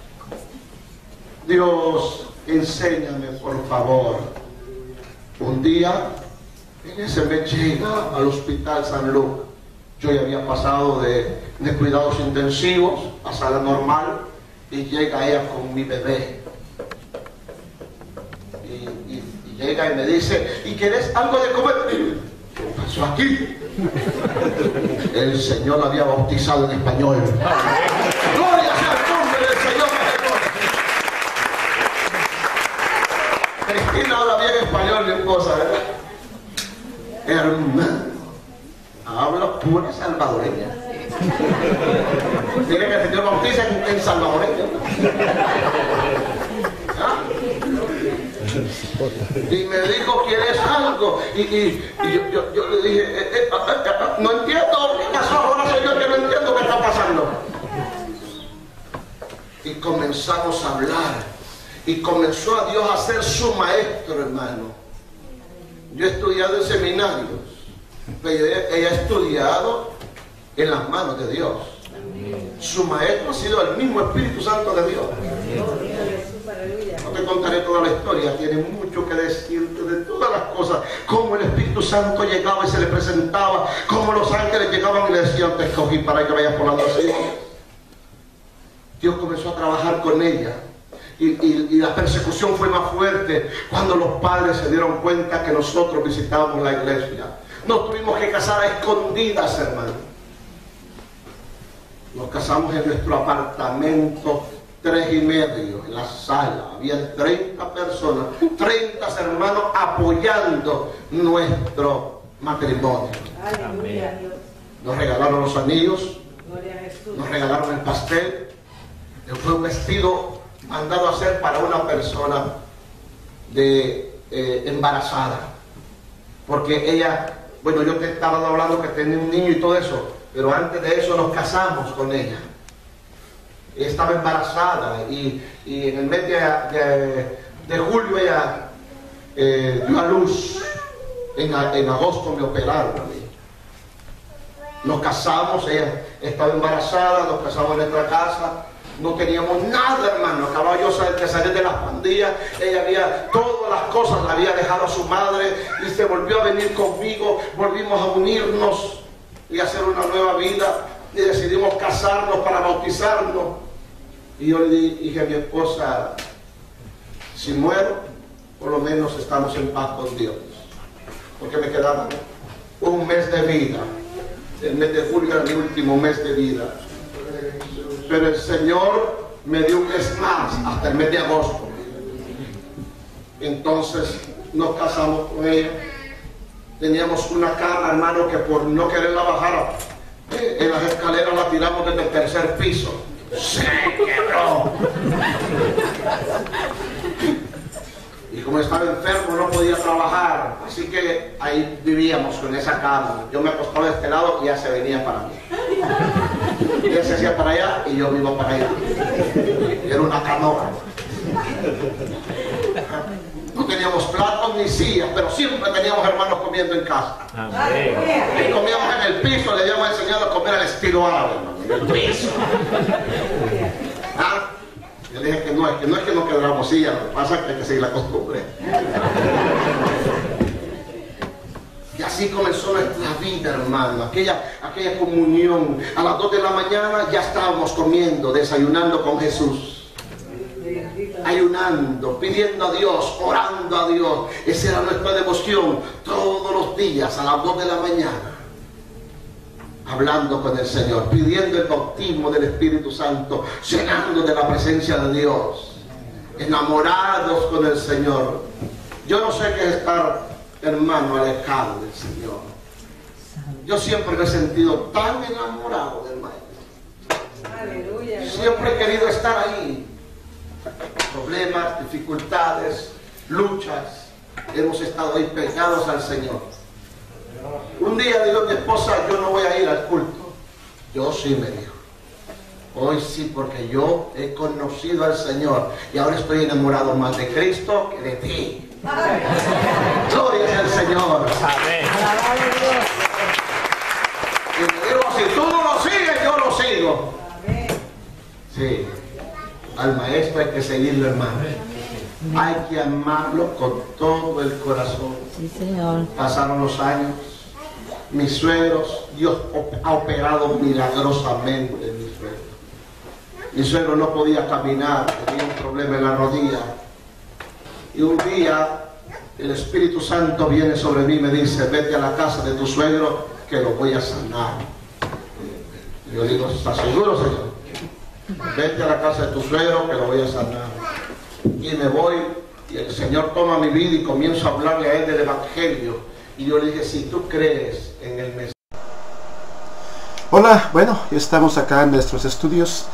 Dios, enséñame por favor. Un día, en ese mes llega al hospital San Lucas. Yo ya había pasado de cuidados intensivos a sala normal y llega ella con mi bebé. Y llega y me dice, ¿y quieres algo de comer? ¿Qué pasó aquí? El Señor la había bautizado en español. ¡Gloria sea el nombre del Señor! Cristina habla bien español, mi esposa, ¿verdad? Hermano, habla pura salvadoreña. Dile que el Señor bautiza en salvadoreño. ¿Ah? Y me dijo, ¿quieres algo? Y yo le dije, no entiendo, ¿qué pasó? Ahora soy yo que no entiendo qué está pasando. Y comenzamos a hablar. Y comenzó a Dios a ser su maestro, hermano. Yo he estudiado en seminarios, pero ella ha estudiado en las manos de Dios. Su maestro ha sido el mismo Espíritu Santo de Dios. te contaré toda la historia, tiene mucho que decirte de todas las cosas, cómo el Espíritu Santo llegaba y se le presentaba, cómo los ángeles llegaban y le decían, te escogí para que vayas por la nación. Dios comenzó a trabajar con ella y la persecución fue más fuerte cuando los padres se dieron cuenta que nosotros visitábamos la iglesia. Nos tuvimos que casar a escondidas, hermano. Nos casamos en nuestro apartamento 3 y medio, en la sala. Había 30 personas, 30 hermanos apoyando nuestro matrimonio. Aleluya. Nos regalaron los anillos, nos regalaron el pastel. Fue un vestido mandado a hacer para una persona embarazada. Porque ella, bueno, yo te estaba hablando que tenía un niño y todo eso, pero antes de eso nos casamos con ella. Ella estaba embarazada y en el mes de julio ella dio a luz. En agosto me operaron a mí. Nos casamos, ella estaba embarazada, nos casamos en nuestra casa. No teníamos nada, hermano. Acababa yo de salir de las pandillas. Ella había, todas las cosas la había dejado a su madre y se volvió a venir conmigo. Volvimos a unirnos y hacer una nueva vida. Y decidimos casarnos para bautizarnos. Y yo le dije a mi esposa, si muero, por lo menos estamos en paz con Dios. Porque me quedaba un mes de vida. El mes de julio era mi último mes de vida. Pero el Señor me dio un mes más hasta el mes de agosto. Entonces nos casamos con ella. Teníamos una cama, hermano, que por no quererla bajar en las escaleras la tiramos desde el tercer piso. ¡Se quebró! Y como estaba enfermo no podía trabajar, así que ahí vivíamos con esa cama. Yo me acostaba de este lado y ella se venía para mí. Ella se hacía para allá y yo me iba para allá. Era una canoa. No teníamos platos ni sillas, pero siempre teníamos hermanos comiendo en casa. Amén. Y comíamos en el piso, le habíamos enseñado a comer al estilo árabe, hermano, en el piso. ¿Ah? Yo le dije que no es que no quebramos sillas, lo que pasa es que hay que seguir la costumbre. Y así comenzó nuestra vida, hermano, aquella comunión. A las 2 de la mañana ya estábamos comiendo, desayunando con Jesús. Ayunando, pidiendo a Dios, orando a Dios. Esa era nuestra devoción todos los días a las 2 de la mañana. Hablando con el Señor, pidiendo el bautismo del Espíritu Santo, llenando de la presencia de Dios, enamorados con el Señor. Yo no sé qué es estar, hermano, alejado del Señor. Yo siempre me he sentido tan enamorado del Maestro. Aleluya. Siempre he querido estar ahí. Problemas, dificultades, luchas, hemos estado ahí pegados al Señor. Un día dijo mi esposa, yo no voy a ir al culto. Yo sí, me dijo. Hoy sí, porque yo he conocido al Señor y ahora estoy enamorado más de Cristo que de ti. Gloria al Señor. Amén. Y me dijo, si tú no lo sigues, yo lo sigo. Sí. Al Maestro hay que seguirlo, hermano. Hay que amarlo con todo el corazón. Sí, Señor. Pasaron los años. Mis suegros, Dios ha operado milagrosamente en mis suegros. Mi suegro no podía caminar, tenía un problema en la rodilla. Y un día el Espíritu Santo viene sobre mí y me dice, vete a la casa de tu suegro que lo voy a sanar. Y yo digo, ¿estás seguro, Señor? Vete a la casa de tu suegro que lo voy a sanar. Y me voy y el Señor toma mi vida y comienzo a hablarle a él del Evangelio. Y yo le dije, si tú crees en el Mesías. Hola, bueno, estamos acá en nuestros estudios.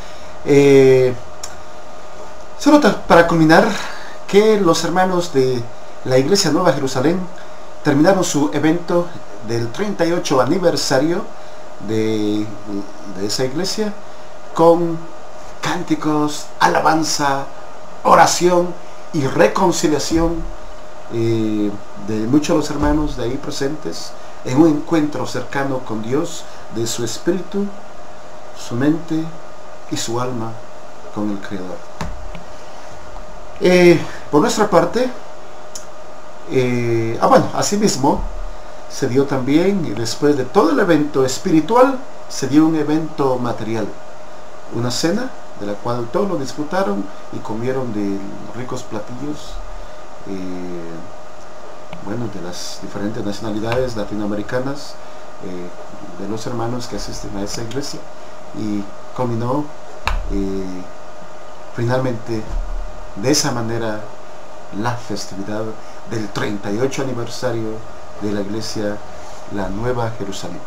Solo para culminar, que los hermanos de la Iglesia Nueva Jerusalén terminaron su evento del 38 aniversario de esa iglesia con cánticos, alabanza, oración y reconciliación de muchos de los hermanos de ahí presentes en un encuentro cercano con Dios, de su espíritu, su mente y su alma con el Creador. Por nuestra parte, asimismo, se dio también, después de todo el evento espiritual, se dio un evento material, una cena de la cual todos lo disfrutaron y comieron de ricos platillos, de las diferentes nacionalidades latinoamericanas, de los hermanos que asisten a esa iglesia, y culminó finalmente de esa manera la festividad del 38 aniversario de la iglesia La Nueva Jerusalén.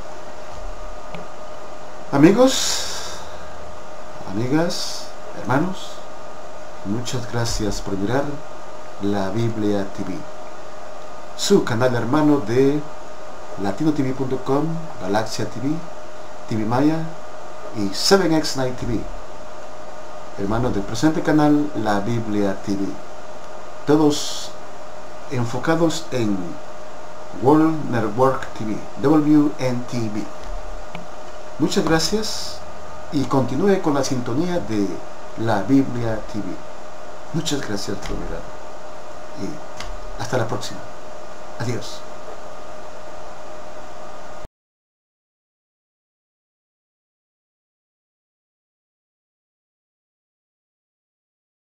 Amigos, amigas, hermanos, muchas gracias por mirar La Biblia TV, su canal hermano de latinotv.com, Galaxia TV, TV Maya y 7X9 TV, hermanos del presente canal La Biblia TV, todos enfocados en World Network TV, WNTV. Muchas gracias y continúe con la sintonía de La Biblia TV. Muchas gracias por mirar y hasta la próxima. Adiós.